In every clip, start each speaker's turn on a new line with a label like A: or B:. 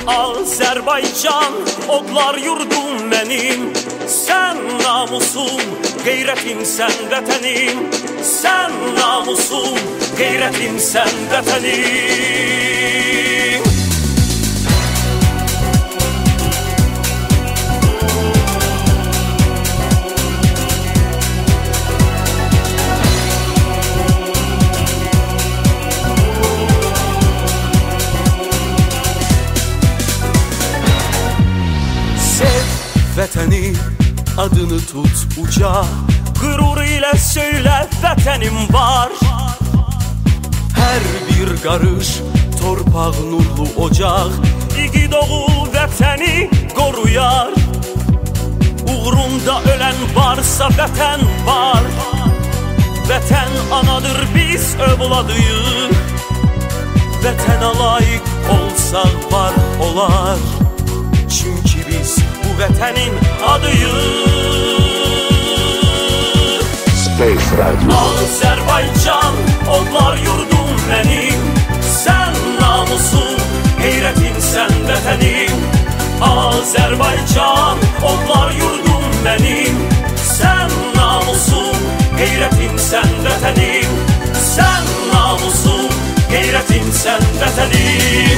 A: Azərbaycan, odlar yurdum mənim. Sən namusum, qeyrətimsən vətənim. Sən namusum, qeyrətimsən vətənim.
B: Vətəni, adını tut uca,
A: qürur ilə söylə vətənim var.
B: Hər bir qarış torpaq nurlu ocaq,
A: İgid oğul vətəni qoruyar. Uğrunda ölən varsa vətən var. Vətən anadır, biz övladıyıq. Vətənə layiq olsaq var olar. Çünki biz bu vətənin adıyıq.
C: Space Radio.
A: Azərbaycan, odlar yurdum mənim. Sən namusum, qeyrətimsən vətənim. Azərbaycan, odlar yurdum mənim. Sən namusum, qeyrətimsən vətənim. Sən namusum, qeyrətimsən vətənim.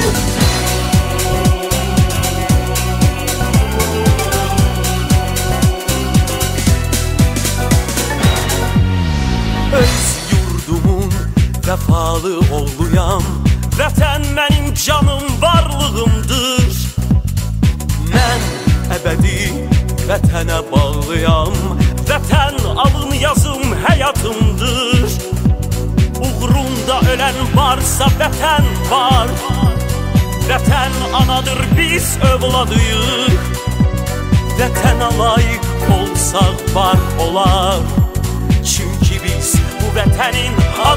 B: Öz yurdumun vəfalı oğluyam.
A: Vətən mənim canım varlığımdır.
B: Mən əbədi vətənə bağlıyam.
A: Vətən alın yazım həyatımdır. Uğrunda ölən varsa vətən var. Vətən anadır, biz övladıyıq. Vətənə layiq olsaq var olar. Çünki biz bu vətənin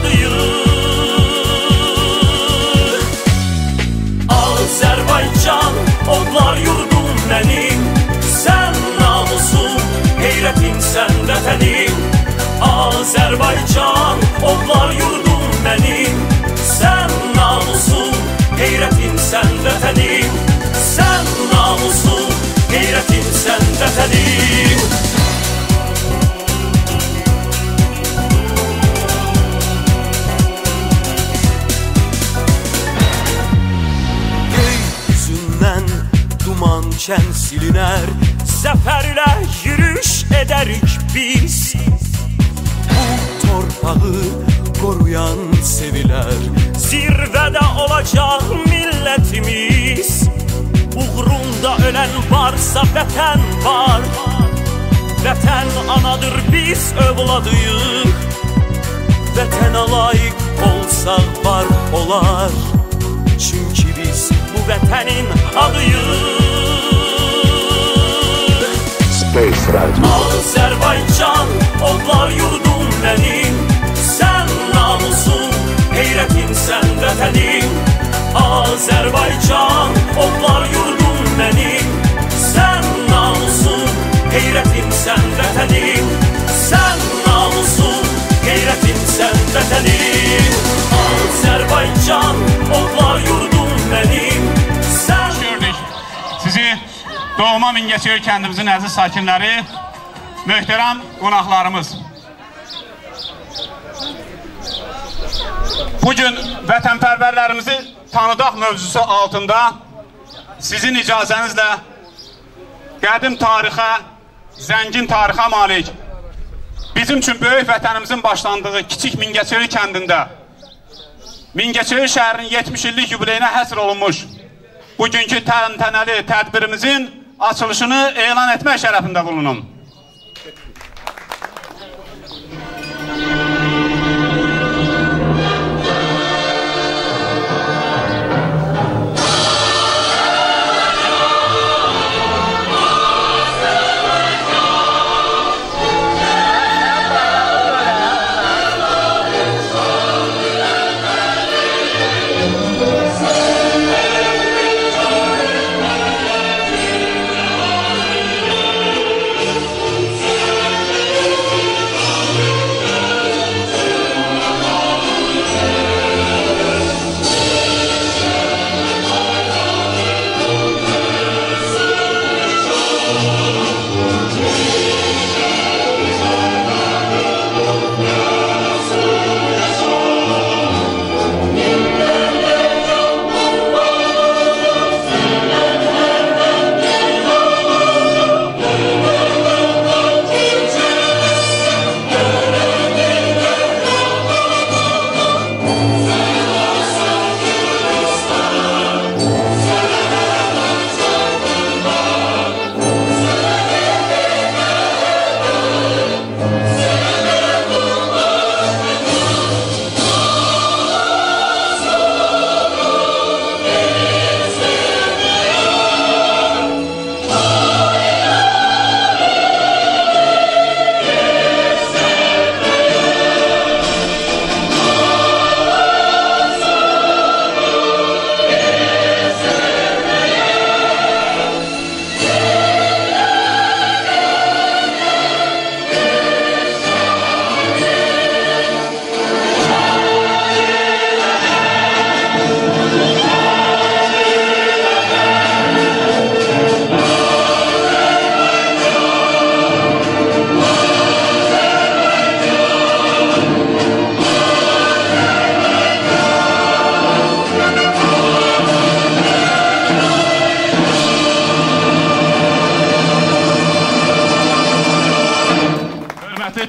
A: adıyıq. Azərbaycan, odlar yurdum mənim. Sən namusum, qeyrətimsən vətənim. Azərbaycan, odlar yurdum mənim. Sən namusum, qeyrətimsən vətənim. Sən namusum, qeyrətimsən vətənim.
B: Duman silinər,
A: zəfər ilə yürüş edərik biz.
B: Bu torpağı qoruyan sevilər.
A: Zirvədə olacaq millətimiz. Uğrunda ölən varsa vətən var. Vətən anadır, biz övladıyıq. Vətənə layiq olsaq var olar. Çünki biz bu vətənin adıyıq.
C: Space Radio.
A: Azərbaycan, odlar yurdum mənim. Sən namusum, qeyrətimsən vətənim. Azərbaycan, odlar yurdum mənim. Sən namusum, qeyrətimsən vətənim. Sən namusum, qeyrətimsən vətənim. Azərbaycan, odlar yurdum mənim. Sən...
D: Gördük sizi doğma Mingəçevir kəndimizin əziz sakinləri, möhtərəm qonaqlarımız. Bugün vətənpərvərlərimizi tanıdaq mövzusu altında sizin icazənizlə qədim tarixə, zəngin tarixə malik, bizim üçün böyük vətənimizin başlandığı kiçik Mingəçevir kəndində Mingəçevir şəhərinin 70 illik yubileyinə həsr olunmuş bugünkü təntənəli tədbirimizin açılışını elan etmək şərəfində bulunum.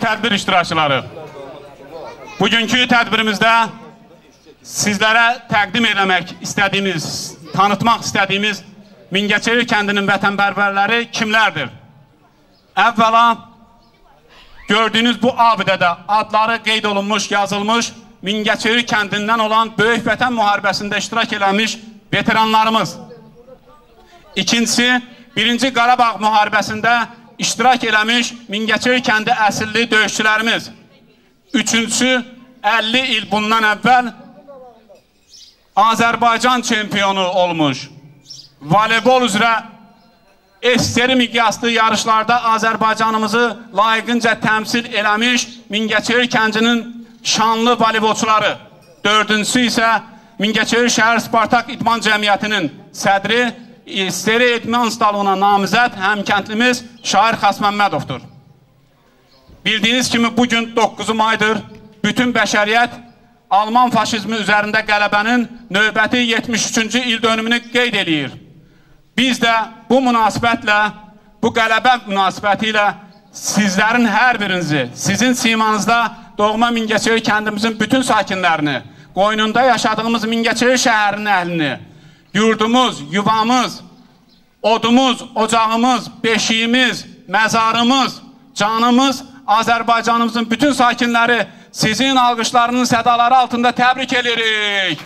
D: tədbir iştirakçıları, bugünkü tədbirimizdə sizlərə təqdim eləmək istədiyimiz, tanıtmaq istədiyimiz Mingəçevir kəndinin vətənpərvərləri kimlərdir? Əvvəla, gördüyünüz bu abidədə adları qeyd olunmuş, yazılmış Mingəçevir kəndindən olan Böyük Vətən müharibəsində iştirak eləmiş veteranlarımız. İkincisi, 1-ci Qarabağ müharibəsində iştirak eləmiş Mingəçevir kəndi əsilli döyüşçülərimiz. Üçüncüsü, 50 il bundan əvvəl Azərbaycan çempionu olmuş, voleybol üzrə SSR miqyaslı yarışlarda Azərbaycanımızı layiqincə təmsil eləmiş Mingəçevir kəndinin şanlı voleybolçuları. Dördüncüsü isə Mingəçevir şəhər Spartak İdman Cəmiyyətinin sədri, SSR İdman Stalığına namizəd həmkəntlimiz Şair Xasməmmədovdur. Bildiyiniz kimi bugün 9 maydır. Bütün bəşəriyyət Alman faşizmi üzərində qələbənin növbəti 73-cü il dönümünü qeyd edir. Biz də bu münasibətlə, bu qələbə münasibəti ilə sizlərin hər birinizi, sizin simanızda doğma Mingəçevir kəndimizin bütün sakinlərini, qoynunda yaşadığımız Mingəçevir şəhərinin əhlini, yurdumuz, yuvamız, odumuz, ocağımız, beşiyimiz, məzarımız, canımız, Azərbaycanımızın bütün sakinləri sizin alqışlarının sədaları altında təbrik edirik.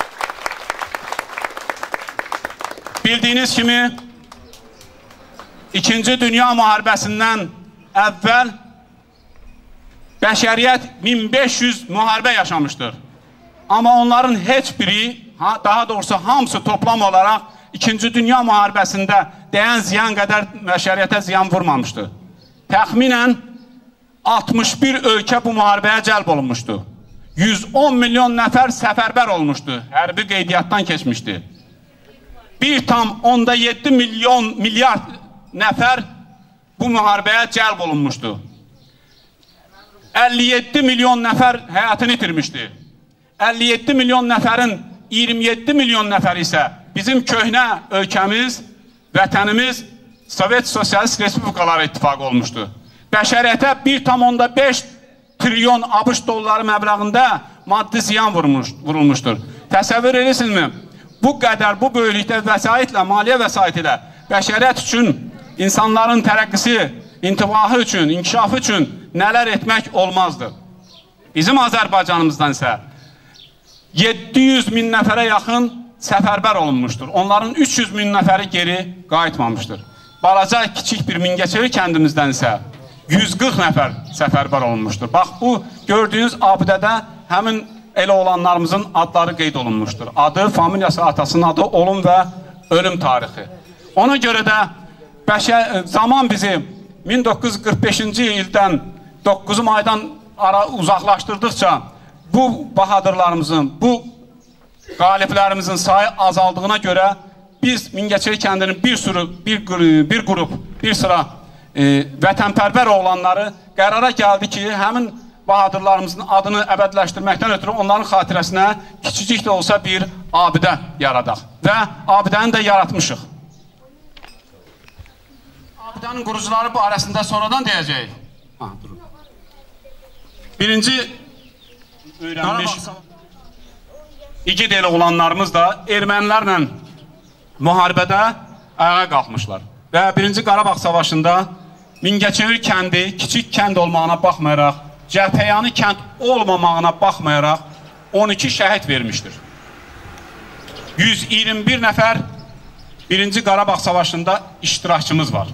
D: Bildiyiniz kimi, 2-ci Dünya müharibəsindən əvvəl bəşəriyyət 1500 müharibə yaşamışdır. Amma onların heç biri, daha doğrusu hamısı toplam olaraq 2-ci Dünya müharibəsində dəyən ziyan qədər bəşəriyyətə ziyan vurmamışdır. Təxminən 61 ölkə bu müharibəyə cəlb olunmuşdu. 110 milyon nəfər səfərbər olmuşdu, hərbi qeydiyyatdan keçmişdi. 1,7 milyard nəfər bu müharibəyə cəlb olunmuşdu. 57 milyon nəfər həyatını itirmişdi. 57 milyon nəfərin 27 milyon nəfər isə bizim köhnə ölkəmiz, vətənimiz Sovet Sosialist Respublikaları ittifaqı olmuşdu. Bəşəriyyətə 1,5 trilyon ABŞ dolları məbləğində maddi ziyan vurulmuşdur. Təsəvvür edirsinizmi? Bu qədər, bu böyüklükdə vəsaitlə, maliyyə vəsaiti ilə bəşəriyyət üçün, insanların tərəqqisi, intibahı üçün, inkişafı üçün nələr etmək olmazdı. Bizim Azərbaycanımızdan isə 700 min nəfərə yaxın səfərbər olunmuşdur. Onların 300 min nəfəri geri qayıtmamışdır. Balaca, kiçik bir Mingəçevir kəndimizdən isə 140 nəfər səfərbər olunmuşdur. Bax, bu gördüyünüz abidədə həmin elə olanlarımızın adları qeyd olunmuşdur. Adı, familiyası, atasının adı, olum və ölüm tarixi. Ona görə də zaman bizi 1945-ci ildən 9 maydan uzaqlaşdırdıqca bu bahadırlarımızın, bu qaliblərimizin sayı azaldığına görə biz Mingəçevir kəndinin bir qrup, bir sıra vətənpərvər oğlanları qərara gəldi ki, həmin bahadırlarımızın adını əbədiləşdirməkdən ötürü onların xatirəsinə kiçicik də olsa bir abidə yaradaq. Və abidəni də yaratmışıq. Abidənin qurucuları bu arasında sonradan deyəcək. Birinci öyrənmiş igid elə olanlarımız da ermənilərlə müharibədə ayağa qalxmışlar. Və 1-ci Qarabağ savaşında Mingəçevir kəndi kiçik kənd olmağına baxmayaraq, cəbhəyanı kənd olmamağına baxmayaraq 12 şəhid vermişdir. 121 nəfər 1-ci Qarabağ savaşında iştirakçımız var.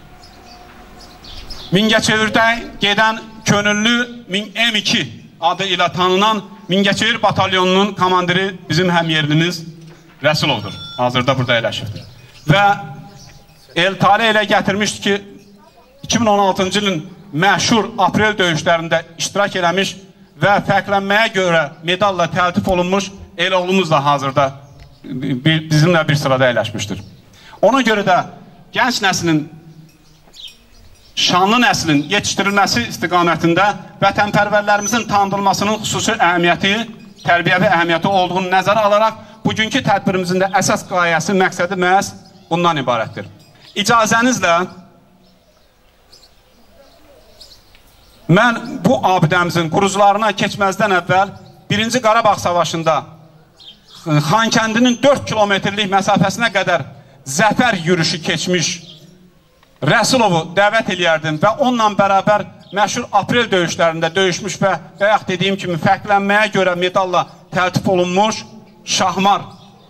D: Mingəçevirdə gedən könüllü M2 adı ilə tanınan Mingəçevir batalyonunun komandiri bizim həmyerlimiz Rəsulovdur. Hazırda burada eləşibdir. Və Eltali elə gətirmişdir ki, 2016-cı ilin məşhur aprel döyüşlərində iştirak eləmiş və fərqlənməyə görə medalla təltif olunmuş el oğlumuz da hazırda bizimlə bir sırada əyləşmişdir. Ona görə də gənc nəslin, şanlı nəslin yetişdirilməsi istiqamətində vətənpərvərlərimizin tanıdılmasının xüsusi əhəmiyyəti, tərbiyəvi əhəmiyyəti olduğunu nəzərə alaraq bugünkü tədbirimizin də əsas qayəsi, məqsədi məhz bundan ibarətdir. İcazənizlə Mən bu abidəmizin qurucularına keçməzdən əvvəl 1-ci Qarabağ Savaşında Xankəndinin 4 kilometrlik məsafəsinə qədər zəfər yürüyüşü keçmiş Rəsulovu dəvət eləyərdim və onunla bərabər məşhur aprel döyüşlərində döyüşmüş və bayaq dediyim kimi fərqlənməyə görə medalla təltif olunmuş Şahmar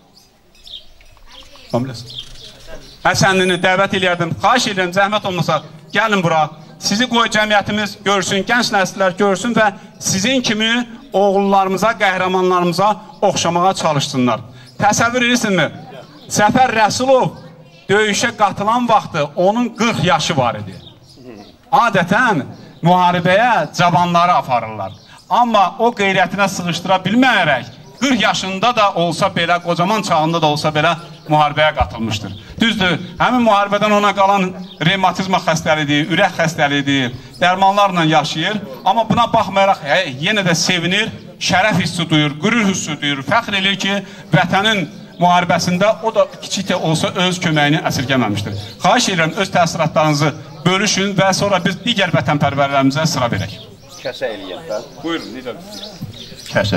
D: Həsənlini dəvət eləyərdim. Xahiş edirəm, zəhmət olmasa gəlin bura. Sizi qoy cəmiyyətimiz görsün, gənc nəsillər görsün və sizin kimi oğullarımıza, qəhrəmanlarımıza oxşamağa çalışsınlar. Təsəvvür edirsinizmi? Səfər Rəsulov döyüşə qatılan vaxtı onun 40 yaşı var idi. Adətən müharibəyə cavanları aparırlar. Amma o qeyrətinə sığışdıra bilməyərək 40 yaşında da olsa belə, qocaman çağında da olsa belə müharibəyə qatılmışdır. Düzdür, həmin müharibədən ona qalan revmatizma xəstəliyidir, ürək xəstəliyidir, dərmanlarla yaşayır. Amma buna baxmayaraq yenə də sevinir, şərəf hissi duyur, qürur hissi duyur, fəxr edir ki, vətənin müharibəsində o da kiçik də olsa öz köməyini əsirgəməmişdir. Xahiş edirəm, öz təsiratlarınızı bölüşün və sonra biz digər vətənpərvərlərimizə sıra verək.
E: Kəsə eləyək də.
D: Buyurun, necə?
E: Kəsə.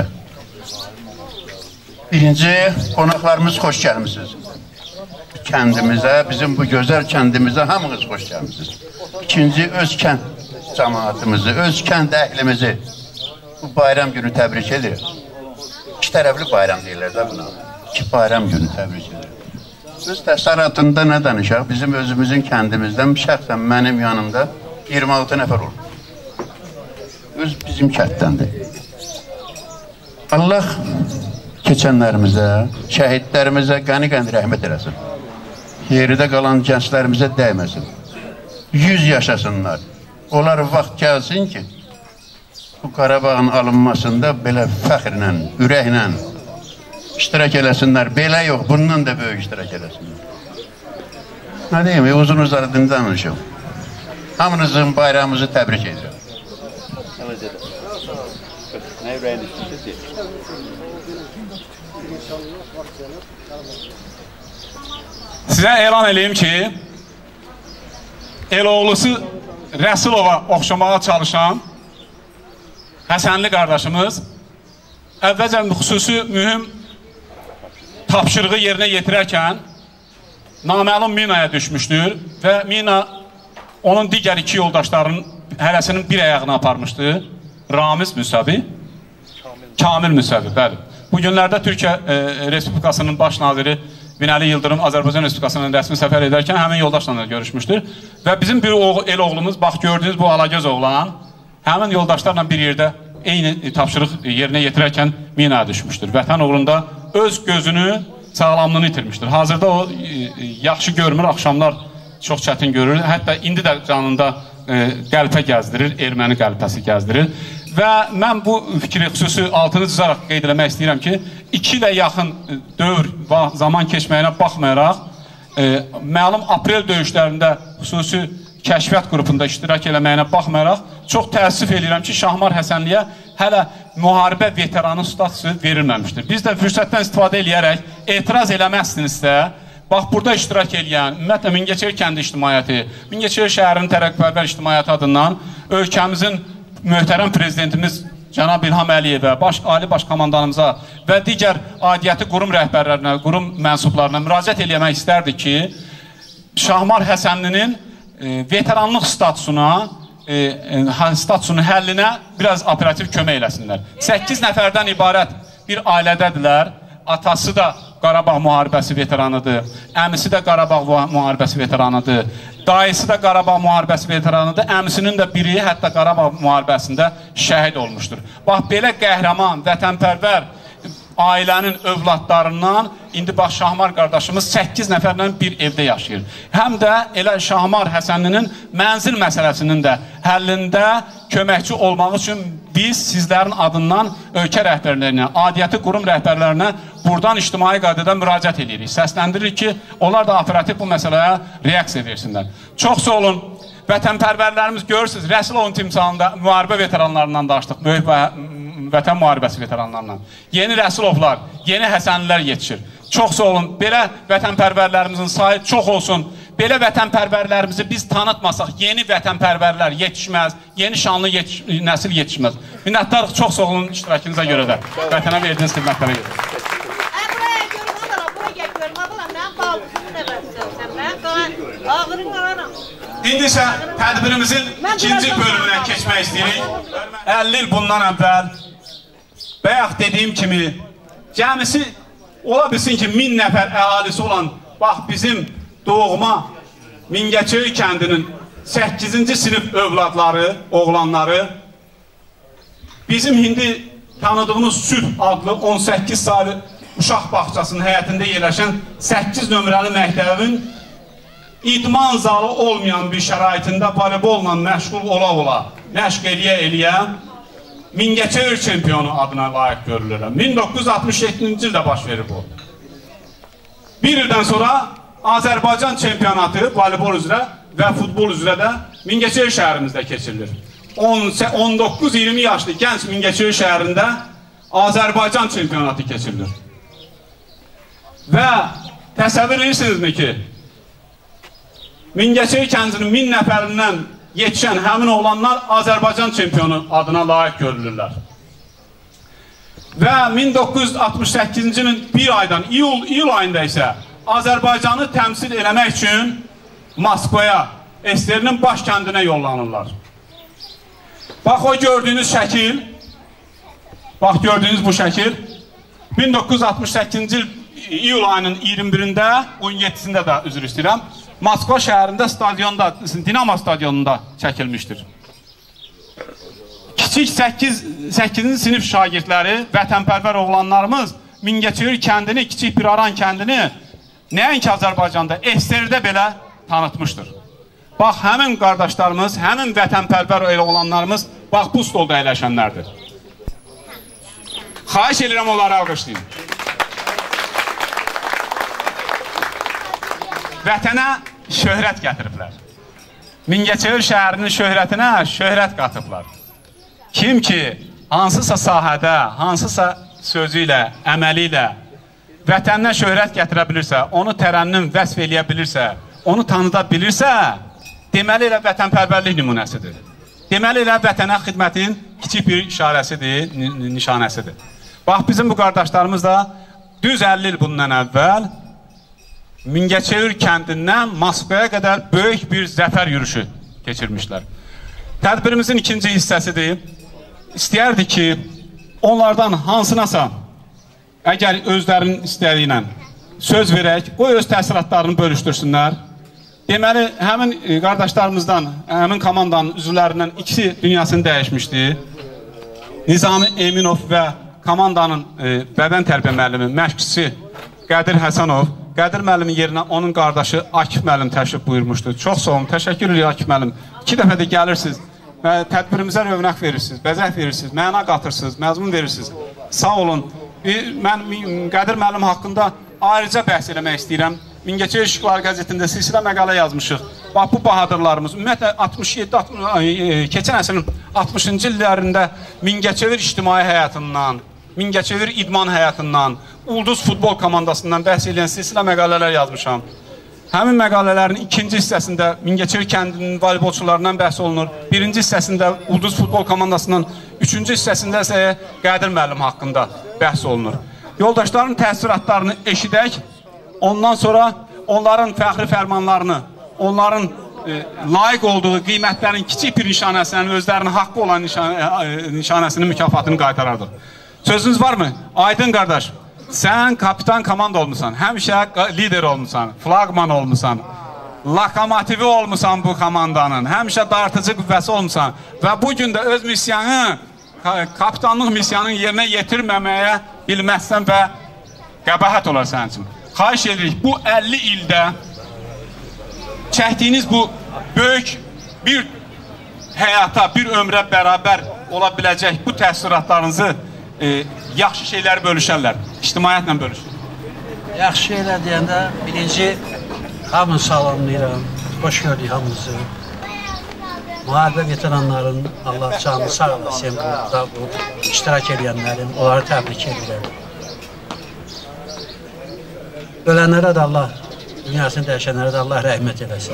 E: Birinci, qonaqlarımız xoş gəlmişsiniz. Kəndimizə, bizim bu gözəl kəndimizə hamınız xoş gəlmişsiniz. İkinci, öz kənd cəmaatımızı, öz kənd əhlimizi bu bayram günü təbrik edir. İki tərəfli bayram deyirlər də buna. İki bayram günü təbrik edir. Öz təsərrüatında nə danışaq? Bizim özümüzün kəndimizdən, şəxsən mənim yanımda 26 nəfər olur. Öz bizim kənddəndir. Allah keçənlərimizə, şəhidlərimizə qəni-qəni rəhmət eləsin. Yeridə qalan gənclərimizə dəyməsin. 100 yaşasınlar. Onlar vaxt gəlsin ki, bu Qarabağın alınmasında belə fəxrlə, ürəklə iştirak eləsinlər. Belə yox, bundan da böyük iştirak eləsinlər. Nə deyim, uzun-uzadıdan danışım. Hamınızın bayramımızı təbrik edirəm. Nə ürəyini istəyir?
D: Sizə elan edeyim ki, eloğlusu Rəsulova oxşamağa çalışan Həsənli qardaşımız əvvəlcə xüsusi mühüm tapşırığı yerinə yetirərkən naməlum minaya düşmüşdür və mina onun digər iki yoldaşlarının hərəsinin bir ayağını aparmışdı. Ramiz Müsavi, Kamil Müsavi, bəli. Bu günlərdə Türkiyə Respublikasının baş naziri Binəli Yıldırım Azərbaycan Respublikasının rəsmi səfər edərkən həmin yoldaşla da görüşmüşdür. Və bizim bir el oğlumuz, bax gördüyünüz bu alagöz oğlan, həmin yoldaşlarla bir yerdə eyni tapşırıq yerinə yetirərkən minaya düşmüşdür. Vətən uğrunda öz gözünü, sağlamlığını itirmişdir. Hazırda o yaxşı görmür, axşamlar çox çətin görür. Hətta indi də canında qəlpə gəzdirir, erməni qəlpəsi gəzdirir. Və mən bu fikri xüsusi altını cızaraq qeyd eləmək istəyirəm ki, 2 ilə yaxın dövr zaman keçməyinə baxmayaraq, məlum aprel döyüşlərində xüsusi kəşfiyyat qrupunda iştirak eləməyinə baxmayaraq, çox təəssüf edirəm ki, Şahmar Həsənliyə hələ müharibə veteranı statusu verilməmişdir. Biz də fürsətdən istifadə eləyərək etiraz eləməzsinizsə, bax, burada iştirak eləyən, ümumiyyətlə Mingəçevir kəndi ictimaiyyəti, Mingəçevir şəhərinin tərəqqəbərlər ictimaiyyəti adından ölkəmizin möhtərəm prezidentimiz Cənab İlham Əliyevə, Ali Baş Komandanımıza və digər aidiyyəti qurum rəhbərlərinə, qurum mənsublarına müraciət eləmək istərdik ki, Şahmar Həsənlinin veteranlıq statusunun həllinə biraz operativ kömək eləsinlər. 8 nəfərdən ibarət bir ailədədirlər. Atası da Qarabağ müharibəsi veteranıdır, əmisi də Qarabağ müharibəsi veteranıdır, dayısı da Qarabağ müharibəsi veteranıdır, əmisinin də biri hətta Qarabağ müharibəsində şəhid olmuşdur. Bax, belə qəhrəman, vətənpərvər ailənin övladlarından indi bax Şahmar qardaşımız 8 nəfərlə bir evdə yaşayır. Həm də elə Şahmar Həsənlinin mənzil məsələsinin də həllində köməkçi olmaq üçün biz sizlərin adından ölkə rəhbərlərinə, adiyyəti qurum rəhbərlərinə buradan ictimai qaydada müraciət edirik. Səsləndiririk ki, onlar da operativ bu məsələyə reaksiya versinlər. Çox sağ olun. Vətənpərvərlərimiz görürsünüz, Rəsulovun timsalında müharibə veteranlarından danışdıq, böyük vətən müharibəsi veteranlarından. Yeni Rəsulovlar, yeni Həsənlilər yetişir. Çox sağ olun. Belə vətənpərvərlərimizin sayı çox olsun. belə vətənpərvərlərimizi biz tanıtmasaq, yeni vətənpərvərlər yetişməz, yeni şanlı nəsil yetişməz. Minnətdarıq, çox sağ olun iştirakınıza görə də. Vətənə verdiyiniz xidmətlərə görə.
F: Buraya görüm, buraya görüm, mən balqızımı nə versin, mən ağırın qalaram.
D: İndi isə tədbirimizin ikinci bölümünə keçmək istəyirik. 50 il bundan əvvəl, bayaq dediyim kimi, cəmisi ola bilsin ki, 1000 nəfər əhalisi olan, bax bizim doğma Mingəçevir kəndinin 8-ci sinif övladları, oğlanları, bizim hindi tanıdığımız Sülh adlı 18 saylı uşaq bağçasının həyətində yerləşən 8 nömrəli məktəbin idman zalı olmayan bir şəraitində voleybolla məşğul ola-ola, məşq eləyə-eləyə Mingəçevir çempionu adına layiq görülürlər. 1967-ci ildə baş verir bu. Bir ildən sonra Azərbaycan çempionatı voleybol üzrə və futbol üzrə də Mingəçevir şəhərimizdə keçirilir. 19-20 yaşlı gənc Mingəçevir şəhərində Azərbaycan çempionatı keçirilir. Və təsəvvür edirsinizmi ki, Mingəçevir kəndinin 1000 nəfərindən yetişən həmin oğlanlar Azərbaycan çempionu adına layiq görülürlər. Və 1968-ci ilin bir aydan, iyul ayında isə Azərbaycanı təmsil eləmək üçün Moskvaya, SSR-nin baş kəndinə yollanırlar. Bax o gördüyünüz şəkil, bax gördüyünüz bu şəkil 1968-ci il iyul ayının 21-də, 17-sində də üzr istəyirəm, Moskva şəhərində stadionda, Dinamo stadionunda çəkilmişdir. Kiçik 8-ci sinif şagirdləri, vətənpərvər oğlanlarımız Mingəçevir kəndini, kiçik bir aran kəndini nəinki Azərbaycanda, SSR-də belə tanıtmışdır. Bax, həmin qardaşlarımız, həmin vətənpərvər oğlanlarımız, bax, bu stolda əyləşənlərdir. Xahiş edirəm, onları alqışlayın. Vətənə şöhrət gətiriblər. Mingəçevir şəhərinin şöhrətinə şöhrət qatıblar. Kim ki, hansısa sahədə, hansısa sözü ilə, əməli ilə vətəninə şöhrət gətirə bilirsə, onu tərənnüm vəsf eləyə bilirsə, onu tanıda bilirsə, deməli elə vətənpərvərlik nümunəsidir. Deməli elə vətənə xidmətin kiçik bir işarəsidir, nişanəsidir. Bax, bizim bu qardaşlarımız da düz 50 il bundan əvvəl Mingəçevir kəndindən Moskvaya qədər böyük bir zəfər yürüyüşü keçirmişlər. Tədbirimizin ikinci hissəsidir. İstəyərdi ki, onlardan hansınasa, əgər özlərinin istəyi ilə söz verək, o öz təsiratlarını bölüşdürsünlər. Deməli, həmin qardaşlarımızdan, həmin komandanın üzvlərindən ikisi dünyasını dəyişmişdi. Nizami Eminov və komandanın bədən tərbiyə müəllimi, məşqçisi Qədir Həsənov, Qədir müəllimin yerinə onun qardaşı Akif müəllim təşrif buyurmuşdu. Çox sağ olun, təşəkkür edirəm Akif müəllim. 2 dəfə də gəlirsiniz və tədbirimizə rövnək verirsiniz, bəzək verirsiniz, məna qatırsınız, məzmun verirsiniz. Sağ olun. Mən Qədir müəllim haqqında ayrıca bəhs eləmək istəyirəm. Mingəçevir İşıqları qəzetində silsilə məqalə yazmışıq. Bax, bu bahadırlarımız, ümumiyyətlə keçən əsrin 60-cı illərində Mingəçevir ictimai həyatından, Mingəçevir idman həyatından, Ulduz futbol komandasından bəhs edən silsilə məqalələr yazmışam. Həmin məqalələrin ikinci hissəsində Mingəçevir kəndinin voleybolçularından bəhs olunur. Birinci hissəsində Ulduz futbol komandasından, üçüncü hissəsində isə Qədir müəllim haqqında bəhs olunur. Yoldaşların təəssüratlarını eşidək, ondan sonra onların fəxri fərmanlarını, onların layiq olduğu qiymətlərin kiçik bir nişanəsinin, özlərinin haqqı olan nişanəsinin mükafatını qaytarardıq. Sözünüz varmı? Aydın qardaş, sən kapitan komanda olmuşsan, həmişə lider olmuşsan, flagman olmuşsan, lokomotivi olmuşsan bu komandanın, həmişə dartıcı qüvvəsi olmuşsan və bugün də öz misyanı, kapitanlıq misyanını yerinə yetirməməyə bilməzsən və qəbahət olar sənin üçün. Xahiş edirik, bu 50 ildə çəkdiyiniz bu böyük bir həyata, bir ömrə bərabər ola biləcək bu təəssüratlarınızı yaxşı şeylər bölüşərlər, ictimaiyyətlə bölüşür.
G: Yaxşı şeylər deyəndə birinci hamını salamlayıram, hoş gördük hamınızı. Müharibə veteranların Allah canını sağ olasın, bu iştirak edənlərin, onları təbrik edirəm. Ölənlərə də Allah dünyasını dəyişənlərə də Allah rəhmət eləsin.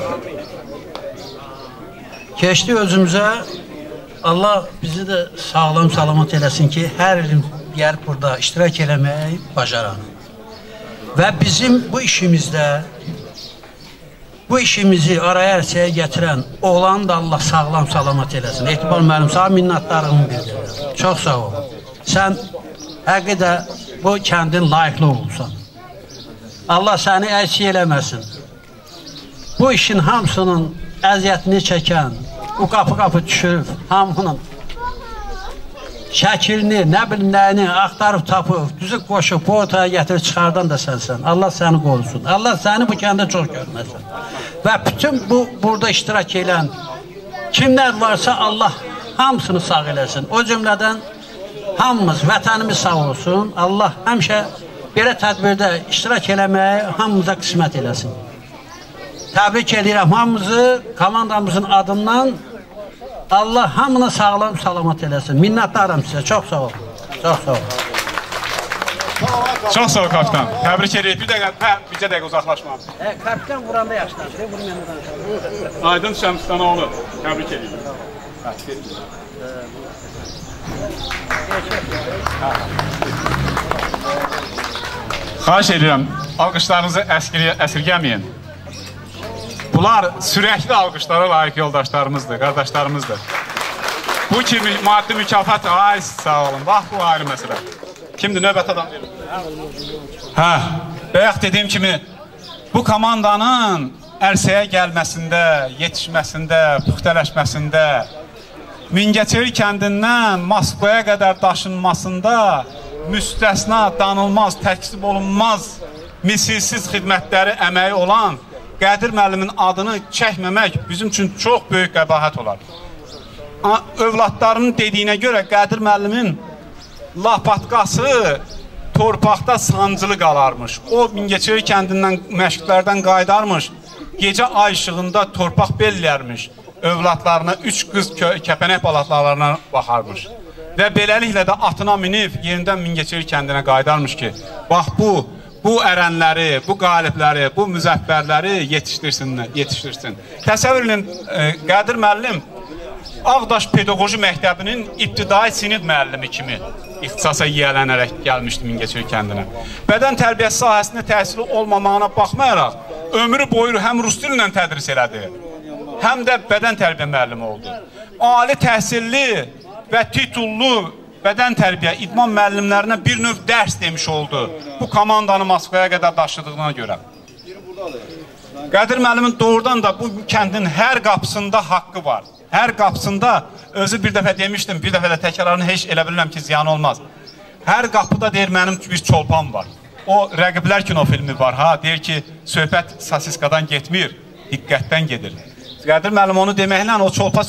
G: Keçdi özümüzə, Allah bizi də sağlam salamat eləsin ki, hər il gəlib burada iştirak eləməyi bacaran. Və bizim bu işimizdə, bu işimizi araya ərsəyə gətirən oğlanı da Allah sağlam salamat eləsin. Etibar müəllim, sağ minnətdarlığımı bildirirəm. Çox sağ ol. Sən həqiqdə bu kəndin layiqli olursan. Allah səni əksik eləməsin. Bu işin hamısının əziyyətini çəkən, bu qapı düşürüb, hamının şəkilini, nə bilim nəyini axtarıb tapıb, düzü qoşub, bu otaya gətirib çıxardan da sənsən. Allah səni qorusun. Allah səni bu kəndə çox görməsin. Və bütün bu, burada iştirak edən kimlər varsa Allah hamısını sağ eləsin. O cümlədən hamımız, vətənimiz sağ olsun. Allah həmişə belə tədbirdə iştirak eləməyi hamımıza qismət eləsin. Təbrik edirəm hamımızı, komandamızın adından. Allah hamını sağlam salamat eləsin. Minnətdaram sizə. Çox sağ olun. Çox sağ olun.
D: Çox sağ ol kapitan. Təbrik edirik. Bircə dəqiqə uzaqlaşmam.
G: Kapitan vuranda yaxşıdır. Vurmayanda danışalım.
D: Aydın Şəmstanoğlu. Təbrik edirik. Xahiş edirəm, alqışlarınızı əsirgəməyin. Bunlar sürəkli alqışlara layiq yoldaşlarımızdır, qardaşlarımızdır. Bu kimi maddi mükafat, ay sağ olun, bax bu ayrı məsələ. Kimdir, növbət adam verir? Bayaq dediyim kimi, bu komandanın ərsəyə gəlməsində, yetişməsində, puxtələşməsində, Mingəçevir kəndindən Moskvaya qədər daşınmasında müstəsna, danılmaz, təksib olunmaz, misilsiz xidmətləri əməyi olan Qədir müəllimin adını çəkməmək bizim üçün çox böyük qəbahət olar. Övladlarının dediyinə görə Qədir müəllimin lapatqası torpaqda sancılı qalarmış. O Mingəçevir kəndindən məşqlərdən qaydarmış, gecə ay işığında torpaq belləyərmiş. Övladlarına, 3 qız kəpənək balatlarına baxarmış. Və beləliklə də atına minib yenidən Mingəçevir kəndinə qaydarmış ki, bax bu ərənləri, bu qalibləri, bu müzəffərləri yetişdirsin. Təsəvvür edin, Qədir müəllim Ağdaş Pedaqoji Məktəbinin ibtidai sinif müəllimi kimi ixtisasa yiyələnərək gəlmişdi Mingəçevir kəndinə. Bədən tərbiyəsi sahəsində təhsili olmamağına baxmayaraq, ömrü boyu həm rus dillə tədris elədi, həm də bədən tərbiyə müəllimi oldu. Ali təhsilli və titullu bədən tərbiyə idman müəllimlərinə bir növ dərs demiş oldu bu komandanı Moskvaya qədər daşıdığına görə. Qədir müəllimin doğrudan da bu kəndin hər qapısında haqqı var. Hər qapısında, özü bir dəfə demişdim, bir dəfə də təkrarını heç elə bilirəm ki, ziyan olmaz. Hər qapıda deyir, mənim bir çolpan var. O Rəqiblər kinofilmi var, deyir ki, söhbət sasiskadan getmir, diqqətdən gedir. Qədir müəllim onu deməklə o çolpadan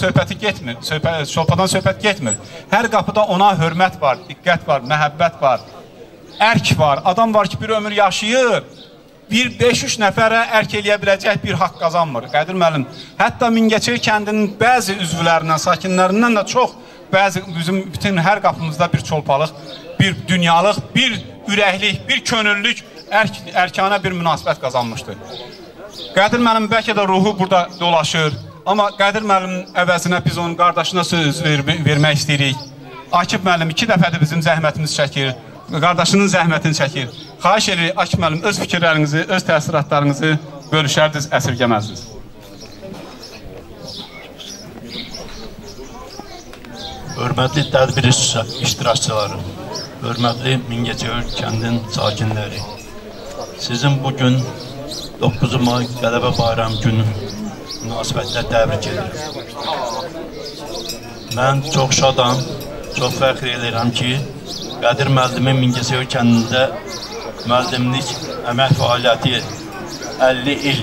D: söhbət getmir. Hər qapıda ona hörmət var, diqqət var, məhəbbət var, ərk var. Adam var ki, bir ömür yaşayır, bir 5-3 nəfərə ərk eləyə biləcək bir haqq qazanmır. Qədir müəllim, hətta Mingəçevir kəndinin bəzi üzvlərindən, sakinlərindən də çox, bizim bütün hər qapımızda bir çolpalıq, bir dünyalıq, bir ürəklik, bir könüllük, ərkana bir münasibət qazanmışdır. Qədir müəllim bəlkə də ruhu burada dolaşır, amma Qədir müəllimin əvəzinə biz onun qardaşına söz vermək istəyirik. Akif müəllim 2 dəfədir bizim zəhmətimiz çəkir, qardaşının zəhmətini çəkir. Xahiş edirik, Akif müəllim, öz fikirlərinizi, öz təsiratlarınızı bölüşərdiniz, əsirgəməzdiniz.
H: Hörmətli tədbir iştirakçıları, hörmətli Mingəçevir kəndin sakinləri, sizin bugün 9 may Qələbə Bayram günü münasibətlə təbrik edirəm. Mən çox şadam, çox fəxr edirəm ki, Qədir müəllimin Mingəçevir kəndində müəllimlik əmək fəaliyyəti 50 il,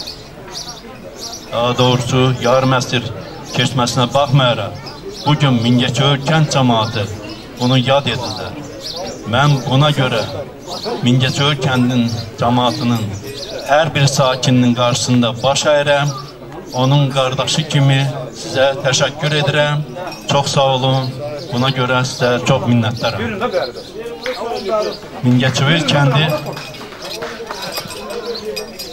H: daha doğrusu yarım əsr keçməsinə baxmayaraq, bugün Mingəçevir kənd cəmaatı bunu yad edirlər. Mən buna görə Mingəçevir kəndin cəmaatının hər bir sakininin qarşısında baş əyirəm, onun qardaşı kimi sizə təşəkkür edirəm, çox sağ olun, buna görə sizə çox minnətdaram.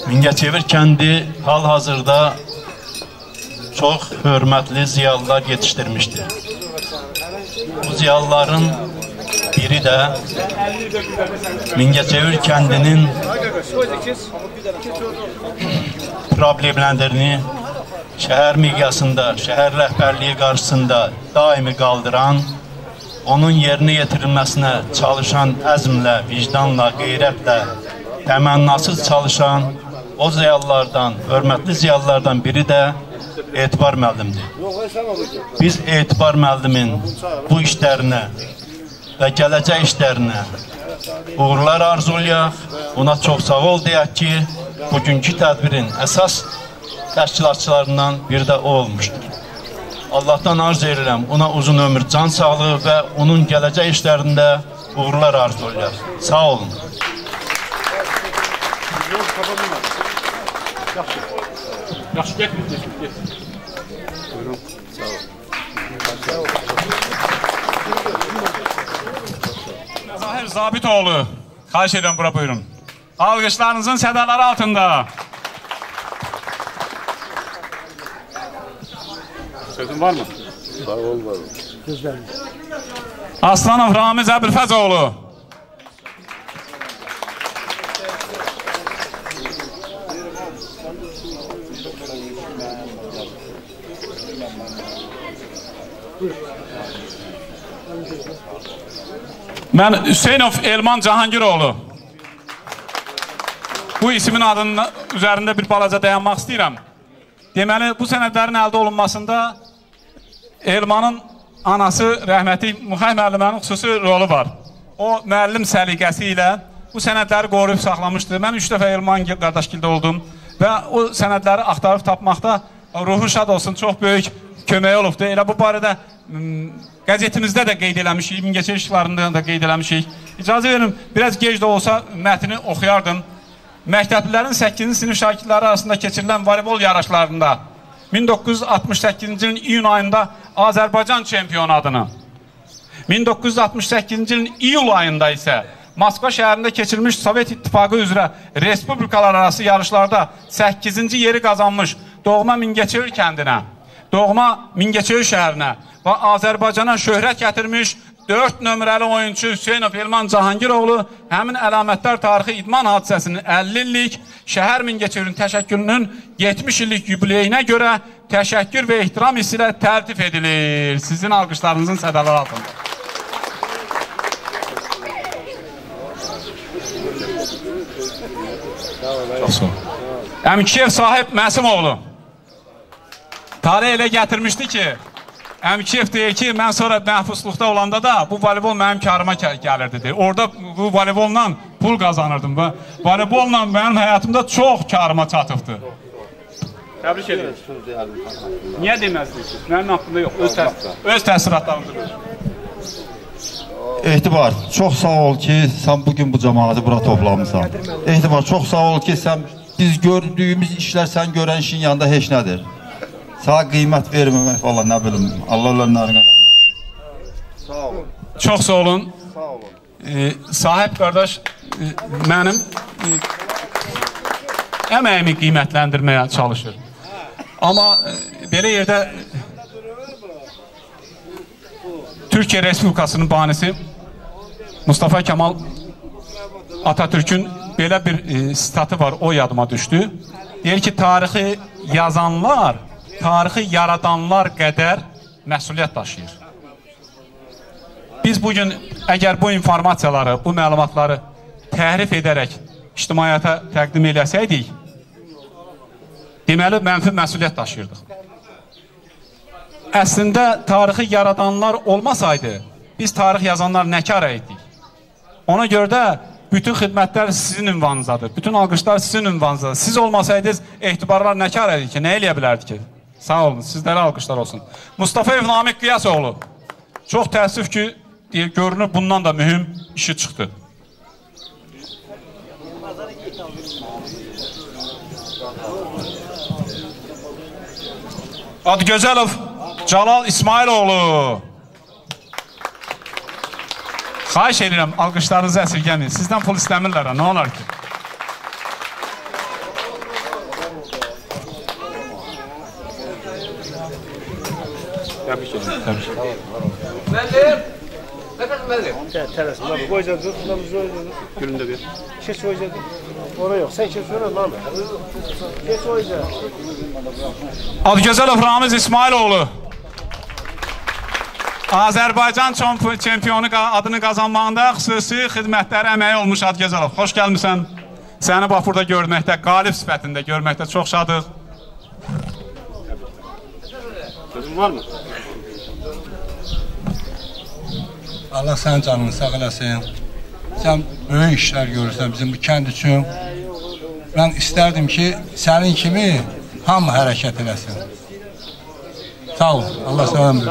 H: Mingəçevir kəndi hal-hazırda çox hörmətli ziyalılar yetişdirmişdir. Bu ziyalıların biri də Mingəçevir kəndinin problemlərini şəhər miqyasında, şəhər rəhbərliyi qarşısında daimi qaldıran, onun yerinə yetirilməsinə çalışan əzmlə, vicdanla, qeyrətlə, təmənnasız çalışan o ziyalılardan, hörmətli ziyalılardan biri də Etibar müəllimdir. Biz Etibar müəllimin bu işlərinə və gələcək işlərinə uğurlar arzulayaq, ona çox sağ ol deyək ki, bugünkü tədbirin əsas təşkilatçılarından biri də o olmuşdur. Allahdan arz edirəm, ona uzun ömür, can sağlığı və onun gələcək işlərində uğurlar arzulayaq. Sağ olun.
D: Yaxşı, get.
E: Buyurun, sağ olun.
D: Zahir Zabitoğlu, xahiş edirəm, bura buyurun. Alqışlarınızın sədaları altında. Sözün var mı?
E: Sağ ol, var.
D: Aslanov Ramiz Əbülfəzoğlu. Mən Hüseynov Elman Cahangiroğlu. Bu ismin adının üzərində bir balaca dayanmaq istəyirəm. Deməli, bu sənədlərin əldə olunmasında Elmanın anası rəhməti Muhay müəllimənin xüsusi rolu var. O, müəllim səliqəsi ilə bu sənədləri qoruyub saxlamışdı. Mən 3 dəfə Elman qardaşgildə oldum və o sənədləri axtarıb tapmaqda ruhu şad olsun, çox böyük kömək olubdu. Elə bu barədə qəzetimizdə də qeyd eləmişik, Mingəçevir işlərində də qeyd eləmişik. İcazə verin, biraz gec də olsa mətni oxuyardım. Məktəblilərin 8-ci sinif şagirdləri arasında keçirilən voleybol yarışlarında 1968-ci ilin iyun ayında Azərbaycan çempionatını, 1968-ci ilin iyul ayında isə Moskva şəhərində keçirilmiş Sovet İttifaqı üzrə respublikalar arası yarışlarda 8-ci yeri qazanmış doğma Mingəçevir kəndinə, doğma Mingəçevir şəhərinə və Azərbaycana şöhrət gətirmiş 4 nömrəli oyuncu Hüseynov Elman Cahangiroğlu həmin əlamətlər tarixi idman hadisəsinin 50 illik, şəhər Mingəçevirin təşəkkülünün 70 illik yubileyinə görə təşəkkür və ehtiram hissi ilə təltif edilir. Sizin alqışlarınızın sədələri altında. Çox sağ ol. Əmkiyev Sahib Məsimoğlu tarih elə gətirmişdi ki, Əmkiyev deyir ki, mən sonra məhfuzluqda olanda da bu voleybol mənim karıma gəlirdi. Orada bu voleybolla pul qazanırdım və voleybolla mənim həyatımda çox karıma çatıbdır. Təbrik edirəm. Niyə deməzdiniz? Mənim haqqında yox, öz təsiratlarınızı verir.
I: Etibar, çox sağ ol ki, sən bugün bu cəmaatı bura toplamısan. Etibar, çox sağ ol ki, biz gördüyümüz işlər sən görən işin yanında heç nədir. Sağ qiymət verməmək, valla nə bilim, Allah ölənlərinə rəhmət. Sağ olun.
D: Çox sağ olun.
I: Sağ olun.
D: Sahib qardaş, mənim əməyimi qiymətləndirməyə çalışır. Amma belə yerdə Türkiyə Respublikasının banisi Mustafa Kemal Atatürk'ün belə bir statı var, o yadıma düşdü. Deyir ki, tarixi yazanlar, tarixi yaradanlar qədər məsuliyyət daşıyır. Biz bugün əgər bu informasiyaları, bu məlumatları təhrif edərək ictimaiyyata təqdim eləsəydik, deməli mənfi məsuliyyət daşıyırdıq. Əslində tarixi yaradanlar olmasaydı, biz tarix yazanlar nə kar etdik? Ona görə də bütün xidmətlər sizin ünvanınızdadır, bütün alqışlar sizin ünvanınızdadır. Siz olmasaydınız, etibarlar nə kar edik ki, nə eləyə bilərdik ki? Sağ olun, sizlərə alqışlar olsun. Mustafayev Namiq Qiyasoğlu, çox təəssüf ki, görünür bundan da mühüm işi çıxdı. Adgözəlov Calal İsmailoğlu. Xahiş edirəm, alqışlarınızı əsirgəmin. Sizdən pul istəmirlər, nə olar ki? Təbrik edirəm.
J: Tələsin, abi, qoyacaqdır, gülündə bir. Keç qoyacaqdır. Ona yox, sən keç ona, lan. Keç qoyacaq.
D: Adıgözəlov Ramiz İsmailoğlu. Azərbaycan çempionu adını qazanmağında xüsusi xidmətləri əməyi olmuş Adıgözəlov. Xoş gəlmişsən. Səni bax burada görməkdə, qalib sifətində görməkdə çox şadıq.
J: Sözün var mı?
K: Allah sənin canını sağ eləsin. Sən böyük işlər görürsən bizim bu kənd üçün. Mən istərdim ki, sənin kimi hamı hərəkət eləsin. Sağ ol, Allah sənə ömür.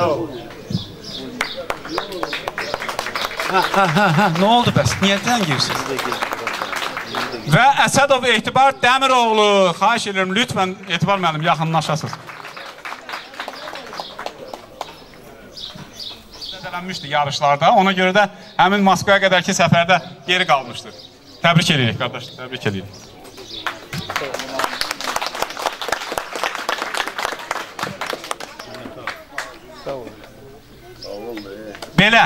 D: Nə oldu bəs? Niyə təngirsiniz? Və Əsədov Etibar Dəmiroğlu. Xahiş edirəm, lütfən Etibar müəllim yaxınlaşasınız. Zədələnmişdi yarışlarda. Ona görə də həmin Moskvaya qədərki səfərdə geri qalmışdır. Təbrik edirik qardaş, təbrik edirik. Belə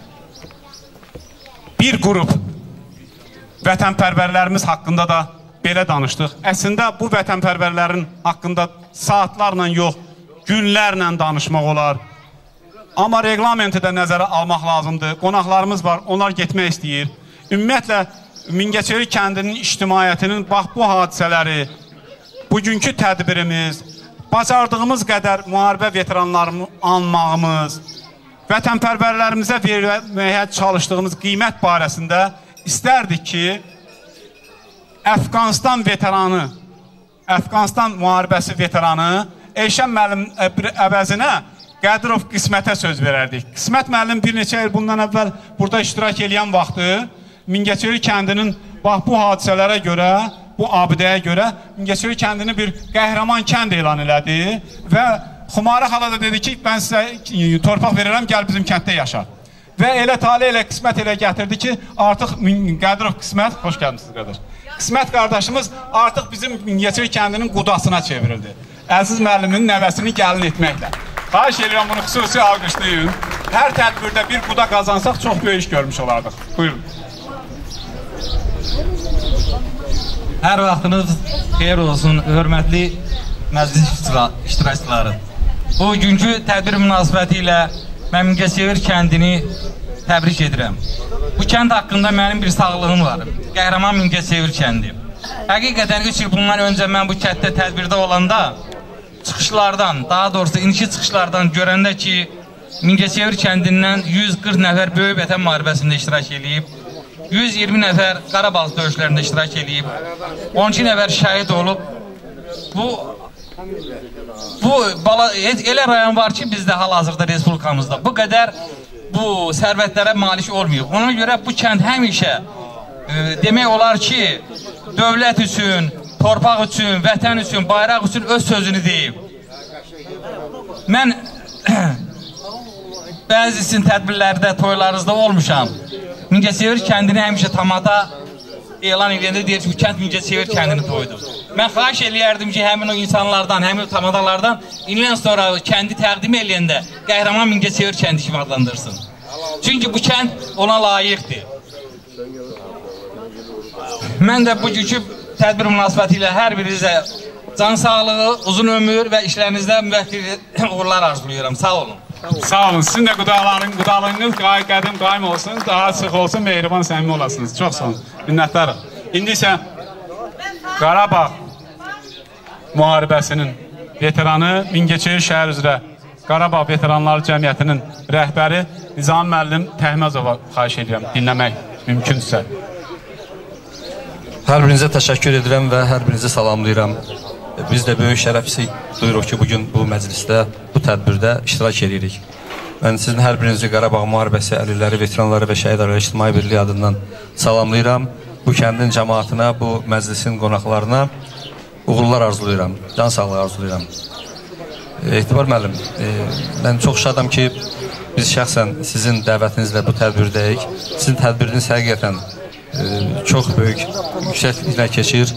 D: bir qrup vətənpərvərlərimiz haqqında da belə danışdıq. Əslində bu vətənpərvərlərin haqqında saatlarla yox, günlərlə danışmaq olar. Amma reglamenti də nəzərə almaq lazımdır. Qonaqlarımız var, onlar getmək istəyir. Ümumiyyətlə, Mingəçevir kəndinin ictimaiyyətinin bax bu hadisələri, bugünkü tədbirimiz, bacardığımız qədər müharibə veteranlarını anmağımız, vətənpərvərlərimizə verməyə çalışdığımız qiymət barəsində istərdik ki, Əfqanistan veteranı, Əfqanistan müharibəsi veteranı Eyşən müəllim əvəzinə Qədirov Qismətə söz verərdik. Qismət müəllim bir neçə il bundan əvvəl burada iştirak edən vaxtı Mingəçevir kəndinin bax bu hadisələrə görə, bu abidəyə görə Mingəçevir kəndini bir qəhrəman kənd elan elədi və Xumarə xala da dedi ki, mən sizə torpaq verirəm, gəl bizim kənddə yaşa. Və elə tali elə qismət elə gətirdi ki, artıq Qədirov Qismət, xoş gəlmişsiniz qardaş. Qismət qardaşımız artıq bizim Mingəçevir kəndinin qudasına çevrildi. Əziz müəllimin nəvəsini gəlin etməklə. Xahiş edirəm bunu xüsusi alqışlayın. Hər tədbirdə bir quda qazansaq çox böyük iş görmüş olardıq. Buyurun.
L: Hər vaxtınız xeyir olsun, hörmətli məclis iştirakçıları. Bugünkü tədbir münasibəti ilə mən Mingəçevir kəndini təbrik edirəm. Bu kənd haqqında mənim bir sağlığım var. Qəhrəman Mingəçevir kəndi. Həqiqətən 3 il bundan öncə mən bu kənddə tədbirdə olanda çıxışlardan, daha doğrusu inişi çıxışlardan görəndə ki, Mingəçevir kəndindən 140 nəfər böyük vətən müharibəsində iştirak edib, 120 nəfər Qarabağ döyüşlərində iştirak edib, 12 nəfər şəhid olub. Bu elə rayon var ki, bizdə hal-hazırda respublikamızda bu qədər bu sərvətlərə malik olmuyor. Ona görə bu kənd həmişə demək olar ki, dövlət üçün, torpaq üçün, vətən üçün, bayraq üçün öz sözünü deyib. Mən bəzi sizin tədbirlərdə, toylarınızda olmuşam. Mingəçevir kəndini həmişə tamada elan edəndə deyir ki, bu kənd Mingəçevir kəndini toydur. Mən xahiş eləyərdim ki, həmin o insanlardan, həmin o tamadalardan ildən sonra kəndi təqdim eləyəndə qəhrəman Mingəçevir kəndi kimi adlandırsın. Çünki bu kənd ona layiqdir. Mən də bugünkü tədbir münasibəti ilə hər birinizə can sağlığı, uzun ömür və işlərinizdə müvəffəq uğurlar arzulayıram. Sağ olun.
D: Sağ olun. Sizin də qudalığınız qədim qaim olsun, daha sıx olsun, mehriban səmimi olasınız. Çox sağ olun. Minnətdarım. İndi isə Qarabağ müharibəsinin veteranı Mingəçevir şəhər üzrə Qarabağ Veteranları Cəmiyyətinin rəhbəri Nizami müəllim Təhməzova xahiş edirəm, dinləmək mümkündürsə.
M: Hər birinizə təşəkkür edirəm və hər birinizi salamlayıram. Biz də böyük şərəf duyuruq ki, bugün bu məclisdə, bu tədbirdə iştirak edirik. Mən sizin hər birinizi Qarabağ müharibəsi əlilləri, veteranları və şəhidləri İctimai Birliyi adından salamlayıram. Bu kəndin cəmaatına, bu məclisin qonaqlarına uğurlar arzulayıram, can sağlığı arzulayıram. Etibar müəllim, mən çox şadam ki, biz şəxsən sizin dəvətinizlə bu tədbirdəyik. Sizin tədbiriniz həqiqətən çox böyük yüksəkliklə keçir.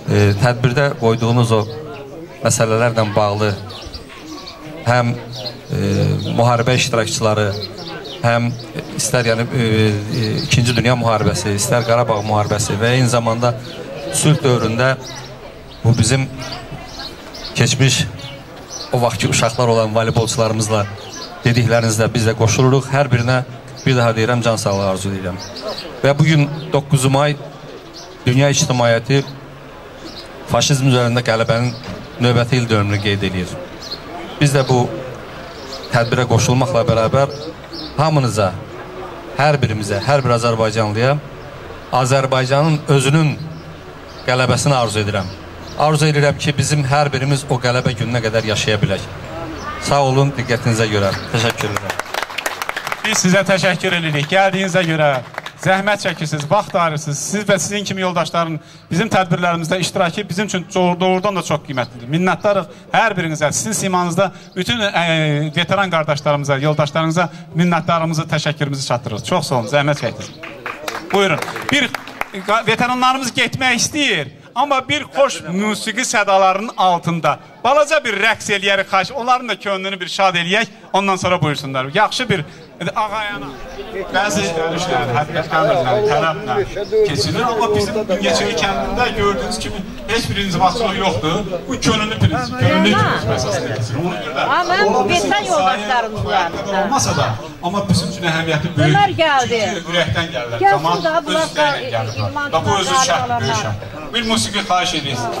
M: Tədbirdə qoyduğunuz o məsələlərlə bağlı həm müharibə iştirakçıları, həm istər yəni 2-ci Dünya müharibəsi, istər Qarabağ müharibəsi və eyni zamanda sülh dövründə bu bizim keçmiş o vaxtki uşaqlar olan voleybolçularımızla dediklərinizlə biz də qoşuluruq. Hər birinə bir daha deyirəm, can sağlığı arzu edirəm. Və bugün 9 may dünya ictimaiyyəti faşizm üzərində qələbənin növbəti il dönümünü qeyd edir. Biz də bu tədbirə qoşulmaqla bərabər hamınıza, hər birimizə, hər bir Azərbaycanlıya Azərbaycanın özünün qələbəsini arzu edirəm. Arzu edirəm ki, bizim hər birimiz o qələbə gününə qədər yaşaya bilək. Sağ olun, diqqətinizə görə. Təşəkkür edirəm.
D: Biz sizə təşəkkür edirik. Gəldiyinizə görə zəhmət çəkirsiniz, vaxt ayırırsınız. Siz və sizin kimi yoldaşların bizim tədbirlərimizdə iştirakı bizim üçün doğrudan da çox qiymətlidir. Minnətdarıq hər birinizə. Sizin simanızda bütün veteran qardaşlarımıza, yoldaşlarınıza minnətdarımızı, təşəkkürümüzü çatdırırıq. Çox sağ olun, zəhmət çəkirsiniz. Buyurun. Bir veteranlarımız getmək istəyir. Amma bir xoş musiqi sədalarının altında balaca bir rəqs eləyərik, xahiş. Onların da könlünü bir şad eləyək. Ondan sonra buyursunlar. Yaxşı bir ağayana. Bəzi həddiyyətlərlə, tərəflə keçilir. Amma bizim Mingəçevir kəndində gördüyünüz kimi heç bir inzibatçılıq yoxdur. Bu könüllü prinsip, könüllü prinsip əsasında keçirir. Ona görə
F: mən bu veteran yoldaşlarımız var.
D: Olmasa da, amma bizim üçün əhəmiyyəti böyük.
F: Bunlar gəldi.
D: Çünki ürəkdən gəlirlər. Cəmaat öz istəyinə gəlirlər. Və bu özü şərt, böyük şərt. Bir musiqi xahiş edirsiniz.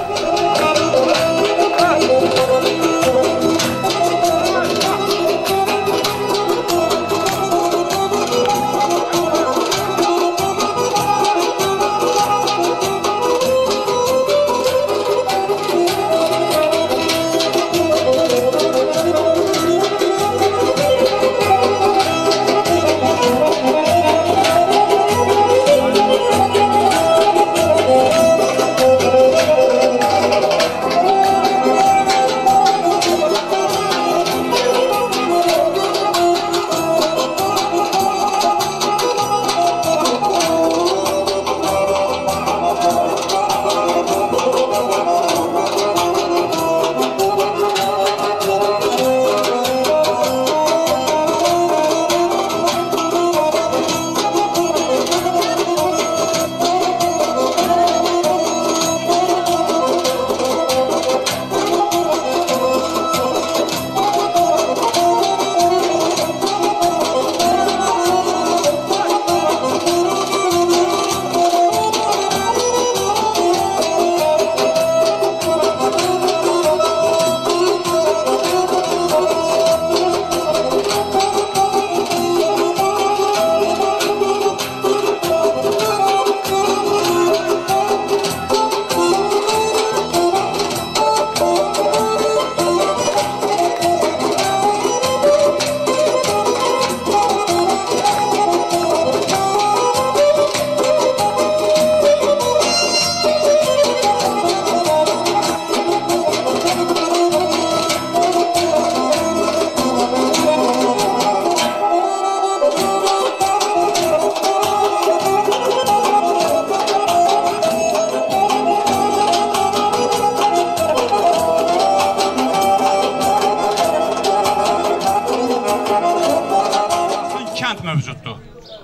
D: Mövcuddur.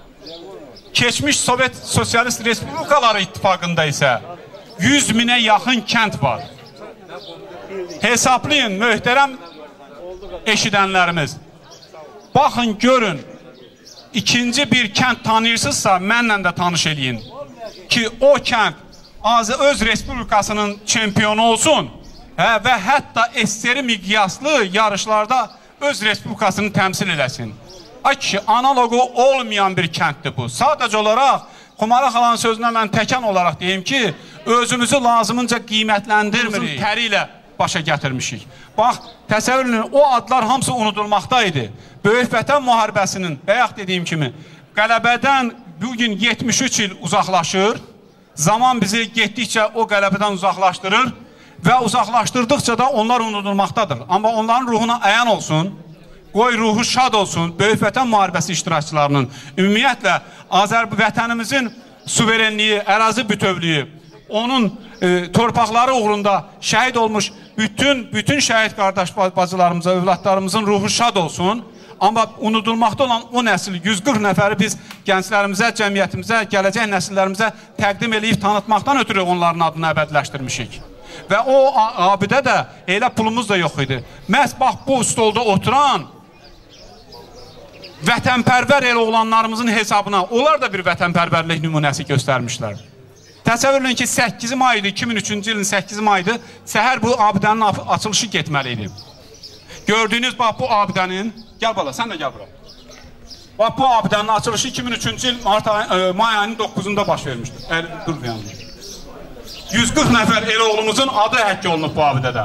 D: Keçmiş Sovet Sosialist Respublikaları ittifaqında isə 100 minə yaxın kənd var. Hesablayın, möhtərəm eşidənlərimiz. Baxın, görün, ikinci bir kənd tanıyırsınızsa, mənlə də tanış eləyin. Ki, o kənd öz Respublikasının çempionu olsun və hətta SSR miqyaslı yarışlarda öz Respublikasını təmsil eləsin. Ay kişi, analogu olmayan bir kənddir bu. Sadəcə olaraq, Xumara xalanın sözünə mən təkən olaraq deyim ki, özümüzü lazımınca qiymətləndirmirik, təri ilə başa gətirmişik. Bax, təsəvvürün, o adlar hamısı unudulmaqdaydı. Böyük Vətən müharibəsinin, bəyək dediyim kimi, qələbədən bugün 73 il uzaqlaşır, zaman bizi getdikcə o qələbədən uzaqlaşdırır və uzaqlaşdırdıqca da onlar unudulmaqdadır. Amma onların ruhuna əyan olsun, qoy ruhu şad olsun, Böyük Vətən müharibəsi iştirakçılarının, ümumiyyətlə, vətənimizin suverenliyi, ərazi bütövlüyü, onun torpaqları uğrunda şəhid olmuş bütün şəhid qardaş bacılarımıza, övladlarımızın ruhu şad olsun. Amma unudulmaqda olan o nəsil 140 nəfəri biz gənclərimizə, cəmiyyətimizə, gələcək nəsillərimizə təqdim edib tanıtmaqdan ötürü onların adını əbədiləşdirmişik. Və o abidə də elə pulumuz da yox idi. Məhz bax bu stolda oturan vətənpərvər el oğlanlarımızın hesabına onlar da bir vətənpərvərlik nümunəsi göstərmişlər. Təsəvvür edin ki, 8 may idi, 2003-cü ilin 8 may idi, səhər bu abidənin açılışı getməli idi. Gördüyünüz bax bu abidənin, gəl bala, sən də gəl bura. Bax bu abidənin açılışı 2003-cü il may ayının 9-unda baş vermişdir. Dur yanında. 140 nəfər el oğlumuzun adı həkk olunub bu abidədə.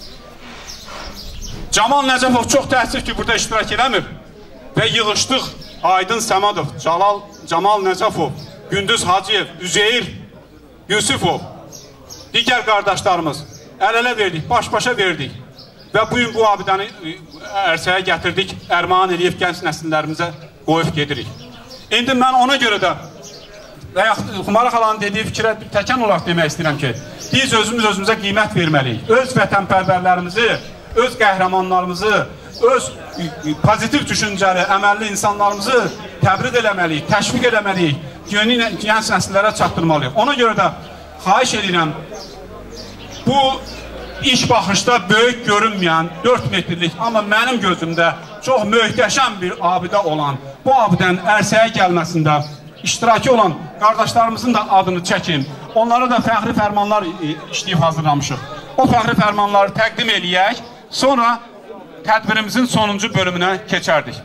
D: Camal Nəcəfov çox təəssüf ki, burada iştirak eləmir. Və yığışdıq Aydın Səmadov, Camal Nəcəfov, Gündüz Hacıyev, Üzeyir Yusifov, digər qardaşlarımız əl-ələ verdik, baş-başa verdik və bugün bu abidəni ərsəyə gətirdik, ərmağan edib gənc nəsillərimizə qoyub gedirik. İndi mən ona görə də və Xumara xalanın dediyi fikrə təkən olaraq demək istəyirəm ki, biz özümüzə qiymət verməliyik. Öz vətənpərvərlərimizi, öz qəhrəmanlarımızı, öz pozitiv düşüncəli, əməlli insanlarımızı təbrik eləməliyik, təşviq eləməliyik, yeni gənc nəsillərə çatdırmalıyıq. Ona görə də xahiş edirəm, bu iş baxışda böyük görünməyən 4 metrlik, amma mənim gözümdə çox möhtəşəm bir abidə olan, bu abidənin ərsəyə gəlməsində iştiraki olan qardaşlarımızın da adını çəkin. Onlara da fəxri fərmanlar işləyib hazırlamışıq. O fəxri fərmanları təqdim eləyək, sonra tədbirimizin sonuncu bölümünə keçərdik.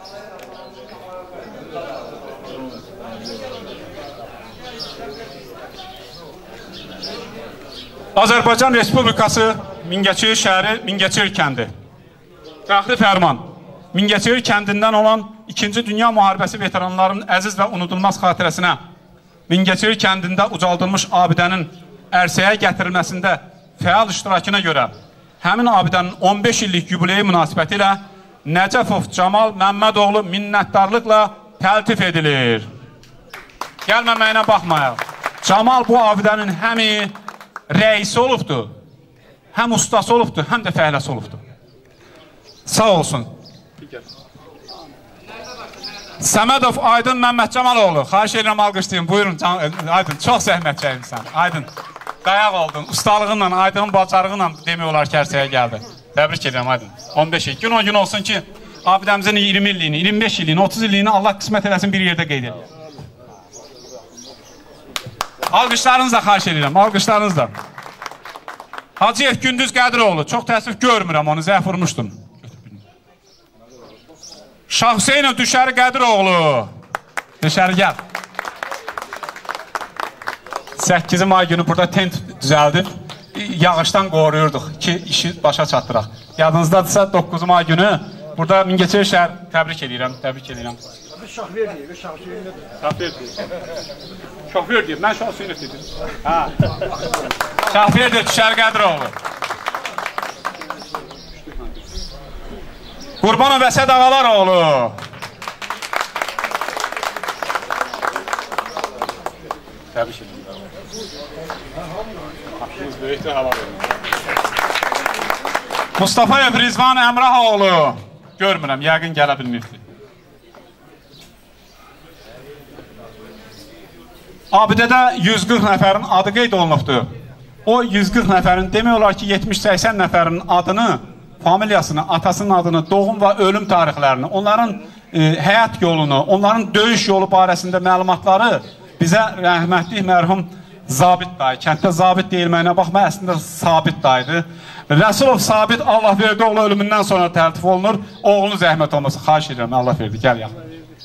D: Azərbaycan Respublikası Mingəçevir şəhəri Mingəçevir kəndi. Fəxri fərman. Mingəçevir kəndindən olan 2-ci Dünya Müharibəsi veteranlarının əziz və unudulmaz xatirəsinə Mingəçevir kəndində ucaldılmış abidənin ərsəyə gətirilməsində fəal iştirakına görə həmin abidənin 15 illik yubileyi münasibəti ilə Nəcəfov Camal Məmmədoğlu minnətdarlıqla təltif edilir. Gəlməməyinə baxmayaq. Camal bu abidənin həmi rəisi olubdur, həm ustası olubdur, həm də fəhləsi olubdur. Sağ olsun. Səmədov Aydın Məmməd Camaloğlu, xahiş edirəm alqışlayın, buyurun Aydın, çox zəhmət çəkmişsən, Aydın. Dayaq oldun, ustalığınla, Aydının bacarığınla demək olar ki, ərsəyə gəldi. Təbrik edirəm Aydın. 15 il. Gün o gün olsun ki, abidəmizin 20 illiyini, 25 illiyini, 30 illiyini Allah qismət eləsin bir yerdə qeyd edir. Alqışlarınızla xahiş edirəm, alqışlarınızla. Hacıyev Gündüz Qədiroğlu, çox təəssüf görmürəm onu, zəf vurmuşdum. Şah Hüseynov Düşəri Qədiroğlu, Düşəri gəl. 8 may günü burada tent düzəldib, yağışdan qoruyurduq ki, işi başa çatdıraq. Yadınızdadırsa 9 may günü burada Mingəçevir şəhər təbrik edirəm, təbrik edirəm.
J: Şahver deyir, şahver deyir.
D: Şahver deyir. Şahver deyir, mən şah Hüseynov deyir. Şahver deyir, Düşəri Qədiroğlu. Qurbanov Vəsəd Ağalaroğlu. Təbrik edirəm. Haqqınız böyükdür, hava verin. Mustafayev Rizvan Əmrahoğlu. Görmürəm, yəqin gələ bilmirdi. Abidədə 140 nəfərin adı qeyd olunubdur. O 140 nəfərin demək olar ki 70-80 nəfərin adını, familiyasını, atasının adını, doğum və ölüm tarixlərini, onların həyat yolunu, onların döyüş yolu barəsində məlumatları bizə rəhmətli mərhum Zabit dayı, kənddə Zabit deyilməyinə baxma, əslində Sabit dayıdır. Rəsulov Sabit Allah verdi oğlu ölümündən sonra təltif olunur. Oğlunu zəhmət olması, xahiş edirəm, Allah verdi, gəl yaxın.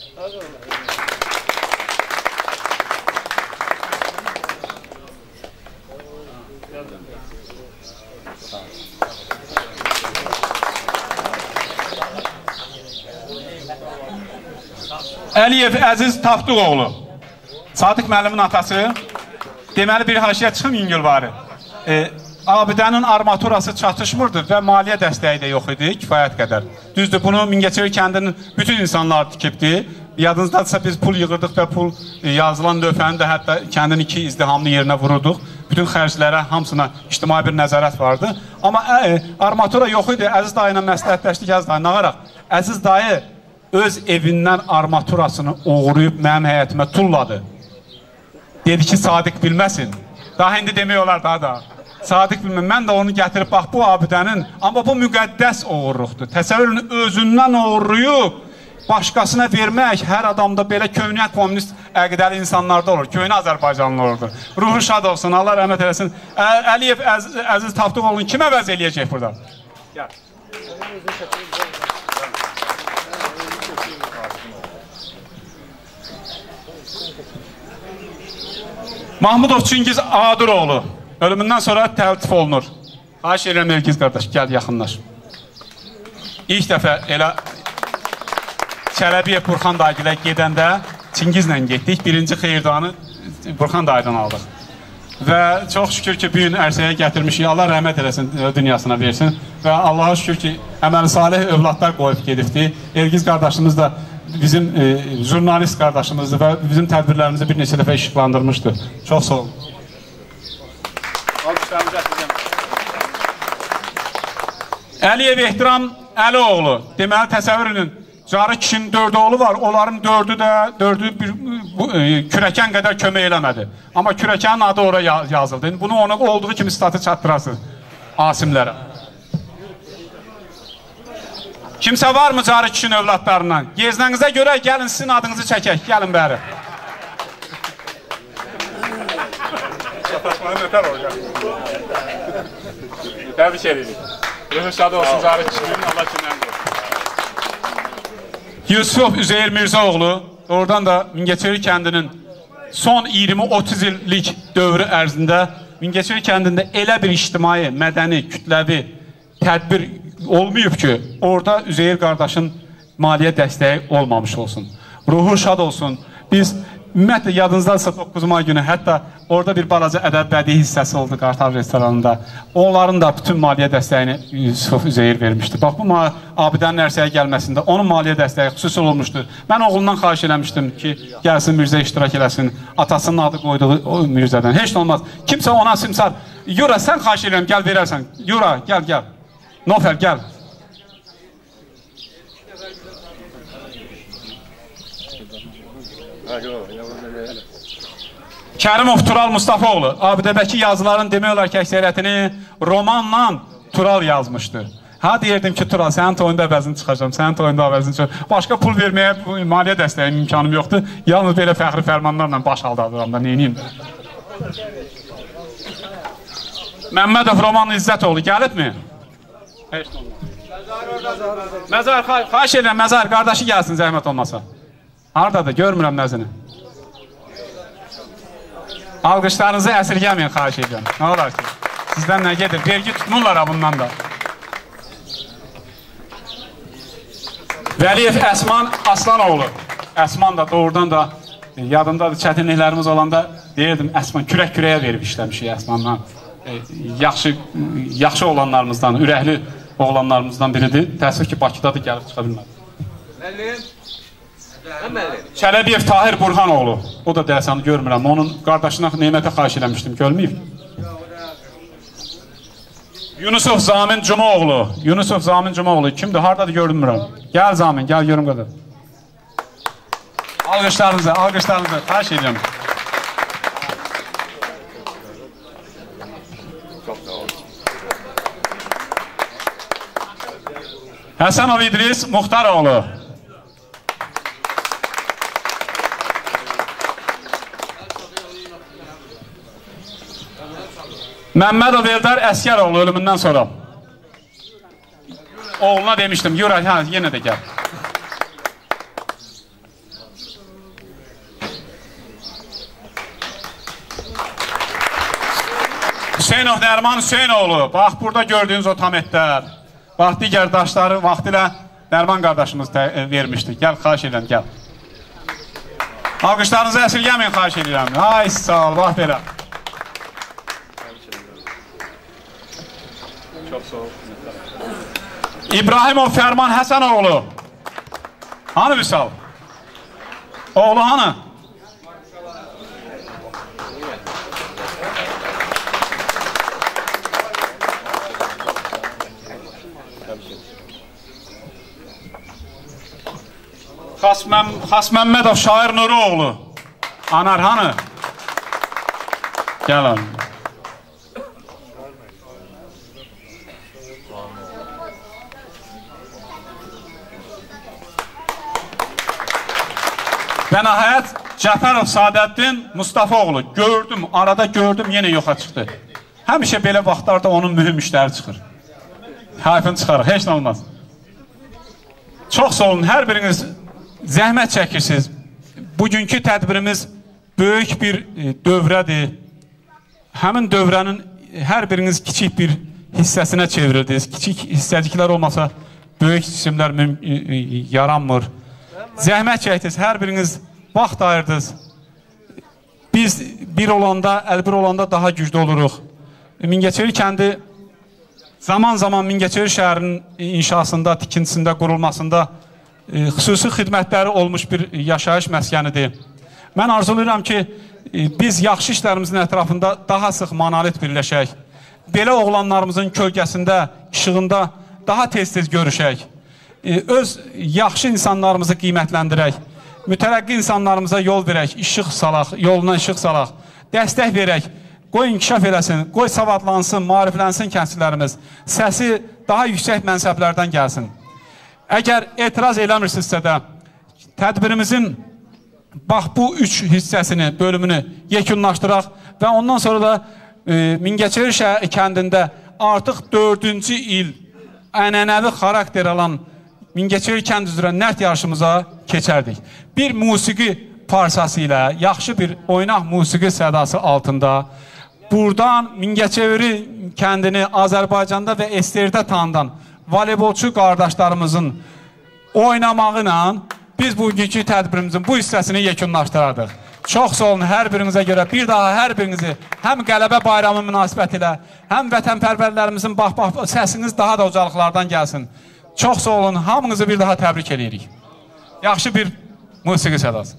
D: Əliyev Əziz Taftuğoğlu, Sadiq müəllimin atası, deməli bir haşiyə çıxım yüngülvarı. Abidənin armaturası çatışmırdı və maliyyə dəstəyi də yox idi, kifayət qədər. Düzdür, bunu Mingəçevir kəndinin bütün insanlar tikibdi. Yadınızdadırsa biz pul yığırdıq və pul yazılan lövhəni də hətta kəndin 2 izdihamlı yerinə vururduq. bütün xərclərə, hamısına ictimai bir nəzarət vardı. Amma armatura yox idi. Əziz dayı ilə məsləhətləşdik, Əziz dayı nağaraq. Əziz dayı öz evindən armaturasını uğurlayıb mənim həyətimə tulladı. Dedi ki, Sadiq bilməsin. Daha indi demək olar daha da. Sadiq bilməm, mən də onu gətirib, bax bu abidənin, amma bu müqəddəs oğurluqdur. Təsəvvürünü özündən oğurlayıb, başqasına vermək hər adamda belə köhnə kommunist əqidəli insanlarda olur. Köhnə Azərbaycanlı olurdu. Ruhu şad olsun, Allah rəhmət eləsin. Əliyev Əziz Tapdıqoğlu'nu kim əvəz eləyəcək burada? Gəl. Mahmudov Çingiz Adıroğlu ölümündən sonra təltif olunur. Xahiş edirəm Elgiz qardaş, gəl yaxınlaş. İlk dəfə elə Çələbiyə Burxan dayıgilə gedəndə Çingizlə getdik. Birinci xeyirdanı Burxan dayıdan aldıq. Və çox şükür ki, bu gün ərsəyə gətirmişik. Allah rəhmət eləsin, dünyasına versin. Və Allaha şükür ki, əməli salih övladlar qoyub gedibdi. Elgiz qardaşımız da bizim jurnalist qardaşımızdır və bizim tədbirlərimizi bir neçə dəfə işıqlandırmışdı. Çox sağ olun. Əliyev Ehtiram Əlioğlu. Deməli, təsəvvürünün Carı kişinin 4 oğlu var. Onların 4'ü bir kürəkən qədər kömək eləmədi. Amma kürəkənin adı oraya yazıldı. Bunu ona olduğu kimi statı çatdırasınız asimlərə. Kimsə var mı Carı kişinin övladlarından? Geznənizə görə gəlin sizin adınızı çəkək. Gəlin bəri. Təbrik edirik. Ruhu şad olsun Carı kişinin. Allah kimdən qoyur. Yusuf Üzeyir Mirzəoğlu, oradan da Mingəçevir kəndinin son 20-30 illik dövrü ərzində Mingəçevir kəndində elə bir ictimai, mədəni, kütləvi tədbir olmayıb ki, orada Üzeyir qardaşın maliyyə dəstəyi olmamış olsun. Ruhu şad olsun. Biz ümumiyyətlə yadınızdadırsa 9 may günü hətta orada bir balaca ədəb bədii hissəsi oldu Qartal restoranında. Onların da bütün maliyyə dəstəyini Yusuf Üzeyir vermişdi. Bax bu abidənin ərsəyə gəlməsində onun maliyyə dəstəyi xüsusi olmuşdu. Mən oğlundan xahiş eləmişdim ki, gəlsin Mirzə iştirak eləsin. Atasının adı qoyduğu o Mirzədən. Heç nə olmaz. Kimsə ona simsar. Yura sən xahiş edirəm, gəl verərsən. Yura gəl. Nofer gəl. Kərimov Tural Mustafaoğlu abidədəki yazıların demək olar ki, əksəriyyətini romanla Tural yazmışdı. Ha deyirdim ki, Tural, sənin toyunda əvəzini çıxacam, sənin toyunda əvəzini çıxacam. Başqa pul verməyə maliyyə dəstəyinin imkanım yoxdur. Yalnız belə fəxri fərmanlarla baş aldadıram da, neyiniyim? Məmmədov Roman İzzətoğlu gəlibmi? Məzar, xahiş edirəm, Məzar, qardaşı gəlsin zəhmət olmasa. Haradadır, görmürəm nəzini. Alqışlarınızı əsirgəməyin, xahiş edirəm. Nə olar ki? Sizdən nə gedir? Vergi tutmurlar bundan da. Vəliyev Əsman Aslanoğlu. Əsman da doğrudan da yadımdadır, çətinliklərimiz olanda deyirdim, Əsman kürək-kürəyə verib işləmişik Əsmandan. Yaxşı oğlanlarımızdan, ürəkli oğlanlarımızdan biridir. Təəssüf ki, Bakıdadır, gəlib çıxa bilmədi. Çələbiyev Tahir Burhanoğlu. O da dəyəsanı görmürəm. Onun qardaşına Neymətə xahiş eləmişdim. Görməyib. Yunusov Zamin Cumaoğlu. Yunusov Zamin Cumaoğlu. Kimdir? Haradadır görünmürəm. Gəl Zamin, gəl görüm qədər. Alqışlarınızı. Xahiş edirəm. Həsənov İdris Muxtaroğlu. Məmmədov Eldar Əskəroğlu ölümündən sonra. Oğluna demişdim, Yura, yenə də gəl. Hüseynov Nərman Hüseynoğlu. Bax, burada gördüyünüz o tametlər. Bax, digər daşları vaxtilə Nərman qardaşımız vermişdi. Gəl, xahiş edirəm, gəl. Alqışlarınızı əsirgəməyin, xahiş edirəm. Ay, sağ ol, bax belə. İbrahimov Fərman Həsənoğlu. Hanı Vüsal? Oğlu hanı? Xas Məmmədov şair Nuroğlu. Anar hanı? Gəl alın. Və nəhayət Cəfərov Sadəddin Mustafaoğlu. Arada gördüm, yenə yoxa çıxdı. Həmişə belə vaxtlarda onun mühüm işləri çıxır. Hayfını çıxarıq, heç nə olmaz. Çox sağ olun, hər biriniz zəhmət çəkirsiniz. Bugünkü tədbirimiz böyük bir dövrədir. Həmin dövrənin hər biriniz kiçik bir hissəsinə çevrildiniz. Kiçik hissəciklər olmasa böyük cisimlər yaranmır. Zəhmət çəkdiniz, hər biriniz vaxt ayırdınız. Biz bir olanda, əlbir olanda daha güclü oluruq. Mingəçevir kəndi zaman-zaman Mingəçevir şəhərinin inşasında, tikintisində, qurulmasında xüsusi xidmətləri olmuş bir yaşayış məskənidir. Mən arzulayıram ki, biz yaxşı işlərimizin ətrafında daha sıx monolit birləşək. Belə oğlanlarımızın kölgəsində, işığında daha tez-tez görüşək. Öz yaxşı insanlarımızı qiymətləndirək. Mütərəqqi insanlarımıza yol verək, işıq salaq, yoluna işıq salaq, dəstək verək, qoy inkişaf eləsin, qoy savadlansın, maariflənsin kəndçilərimiz, səsi daha yüksək mənsəblərdən gəlsin. Əgər etiraz eləmirsinizsə də, tədbirimizin bax bu 3 hissəsini, bölümünü yekunlaşdıraq və ondan sonra da Mingəçevir kəndində artıq 4-cü il ənənəvi xarakter alan Mingəçevir kənd üzrə nərd yarışımıza keçərdik. Bir musiqi parçası ilə, yaxşı bir oynaq musiqi sədası altında buradan Mingəçeviri kəndini Azərbaycanda və SSR-də tanıdan voleybolçu qardaşlarımızın oynamağı ilə biz bugünkü tədbirimizin bu hissəsini yekunlaşdırardıq. Çox sağ olun hər birinizə görə. Bir daha hər birinizi həm Qələbə bayramı münasibət ilə, həm vətənpərvərlərimizin səsiniz daha da ucalıqlardan gəlsin. Çox sağ olun, hamınızı bir daha təbrik edirik. Yaxşı bir musiqi sədası.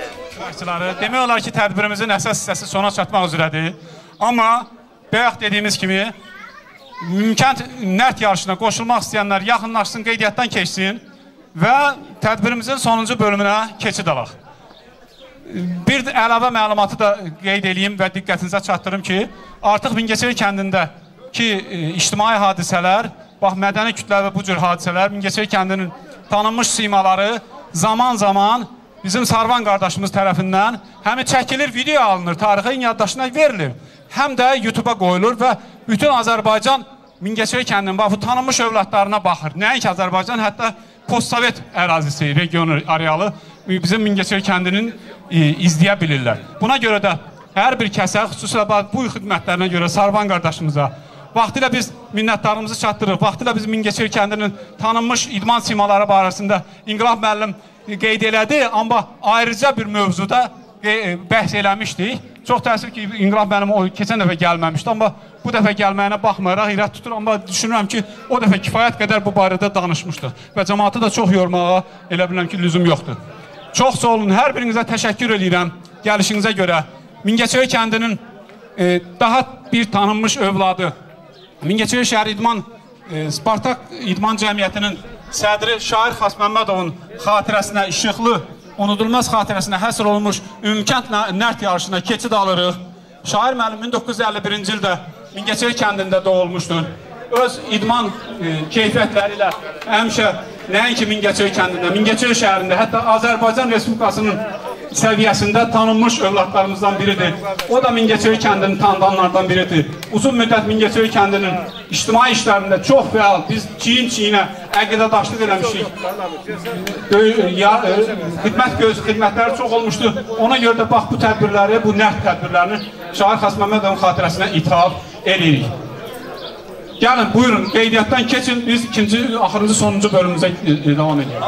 D: Demək olar ki, tədbirimizin əsas hissəsi sona çatmaq üzrədir. Amma bayaq dediyimiz kimi Mümkənd nərd yarışına qoşulmaq istəyənlər yaxınlaşsın, qeydiyyatdan keçsin və tədbirimizin sonuncu bölümünə keçid alaq. Bir əlavə məlumatı da qeyd edeyim və diqqətinizə çatdırım ki, artıq Mingəçevir kəndində ki, ictimai hadisələr, bax, mədəni kütləvi bu cür hadisələr, Mingəçevir kəndinin tanınmış simaları zaman-zaman bizim Sarvan qardaşımız tərəfindən həm çəkilir, video alınır, tarixin yaddaşına verilir, həm də YouTube-a qoyulur və bütün Azərbaycan Mingəçevir kəndinin bu tanınmış övladlarına baxır. Nəinki Azərbaycan, hətta postsovet ərazisi, regionu, arealı bizim Mingəçevir kəndinin izləyə bilirlər. Buna görə də hər bir kəsə, xüsusilə bu xidmətlərinə görə Sarvan qardaşımıza vaxtilə biz minnətdarımızı çatdırırıq. Vaxtilə biz Mingəçevir kəndinin tanınmış idman simaları barəsində İnqilab müəllim qeyd elədi, amma ayrıca bir mövzuda bəhs eləmişdik. Çox təəssüf ki, İnqilab müəllim o keçən dəfə gəlməmişdi, amma bu dəfə gəlməyinə baxmayaraq irad tutur, amma düşünürəm ki, o dəfə kifayət qədər bu barədə danışmışdıq və cəmaatı da çox yormağa elə bilirəm ki, lüzum yoxdur. Çox sağ olun, hər birinizə təşəkkür edirəm gəlişinizə görə. Mingəçevir kəndinin daha bir tanınmış övladı, Mingəçevir şəhər İdman Spartak İdman Cəmiyyətinin sədri Şair Xasməmmədovun xatirəsinə, işıqlı, unudulmaz xatirəsinə həsr olunmuş ümumkənd nərd yarışına keçid alırıq. Şair müəllim 1951-ci ildə Mingəçevir kəndində doğulmuşdur. Öz idman keyfiyyətləri ilə həmişə nəinki Mingəçevir kəndində, Mingəçevir şəhərində, hətta Azərbaycan Respublikasının səviyyəsində tanınmış övladlarımızdan biridir. O da Mingəçevir kəndinin tanıdanlardan biridir. Uzun müddət Mingəçevir kəndinin ictimai işlərində çox fəal, biz çiyin-çiyinə əqidədaşlıq eləmişik. Xidmətləri çox olmuşdur. Ona görə də bax bu tədbirləri, bu nərd tədbirlərini Şair Xasməmmədovun xatirəsinə ithaf edirik. Gəlin, buyurun, qeydiyyatdan keçin, biz ikinci, axırıncı, sonuncu bölümümüzə devam edirik.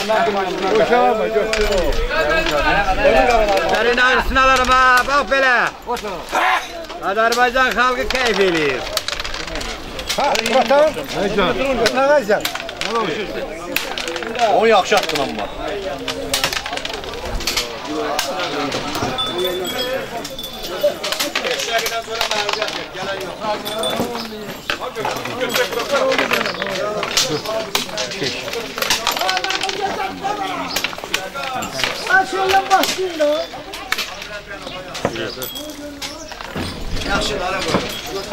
N: Sənin arasını alarım ha, bax belə. Azərbaycan xalqı keyf eləyir.
J: Vatan, nə qaycan?
N: O yaxşı atdın amma.
F: Şöyle başlayın da.
N: Yaxşı, ara qoy.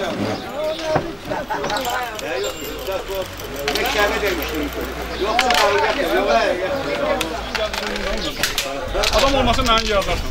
N: Mekkəmi demişdim. Yoxsa qalacaq.
D: Adam olmasa mən yazarsın.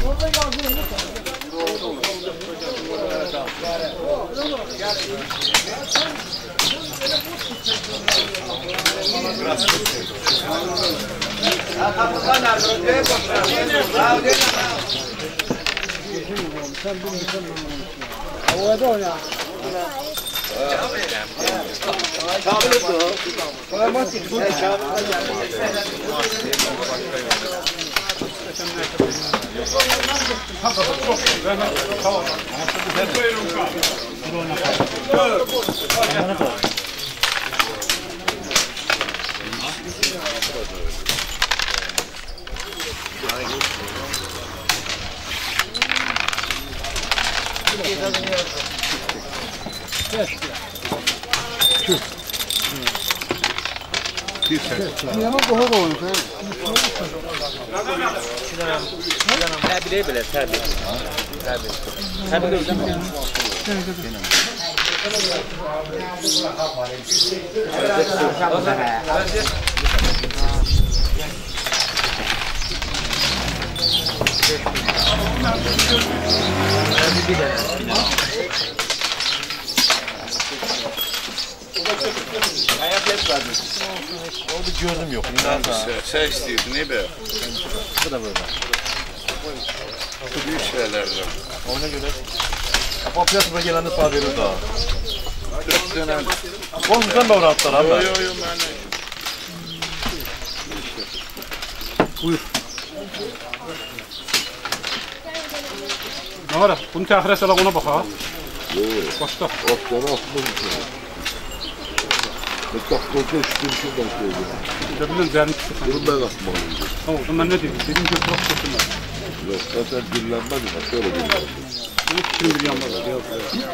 N: Orada gözüm yok.
E: Sen istiyorsun, ne be?
N: Bu da böyle.
E: Bu büyük şeylerden.
N: Ona göre Papiyatına geleni sağ verir daha.
E: 4 tane.
N: Konuşsan da rahatlar abi.
E: Yok, ben de.
D: Buyur. Ne var? Bunu təxirə salaq ona bax ha. Başla.
E: Otları atılır. Doktorca şükür şuradan söylüyor.
D: Bilmem, zərini tutsun.
E: Bunu ben atmalıyım.
D: Tamam, ben ne dedim? Dedim ki, bırak tutsunlar.
N: Yok, zaten dillenmez mi? Şöyle dillenmez.
J: 3 milyon var. Yok.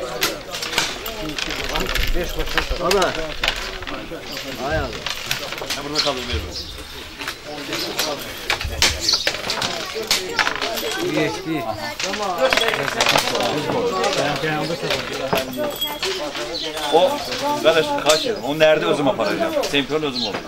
J: 5 koş. Hadi. Ayağım.
N: Ben burada kaldım veririm.
J: Geçti.
N: O, kardeş kaç yerim? Onu nerede özüm aparacağım? Sempiyonu özüm olur.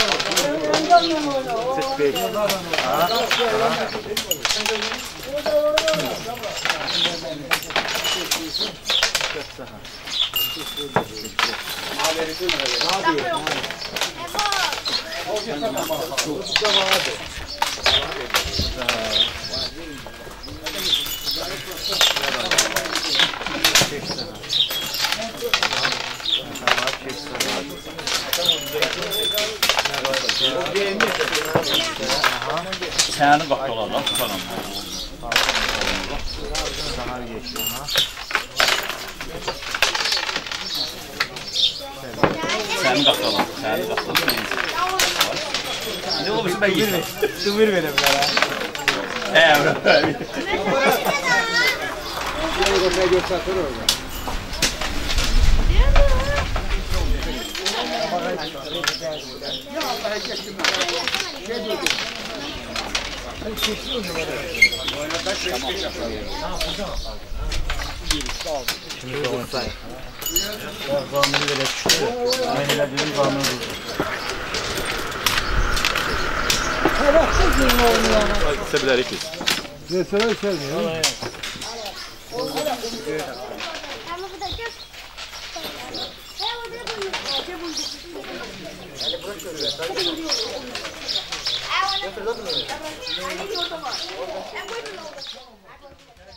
N: Səni qapqalardan tutalım. Səni qapqalardan, səni qapqalardan. Ne olursa ben yiyeyim.
J: Sınır verim ya.
N: Evet.
J: Şöyle kafaya göstertir orada.
N: Sebeler ikiz.
J: Desene sevmiyor.
F: I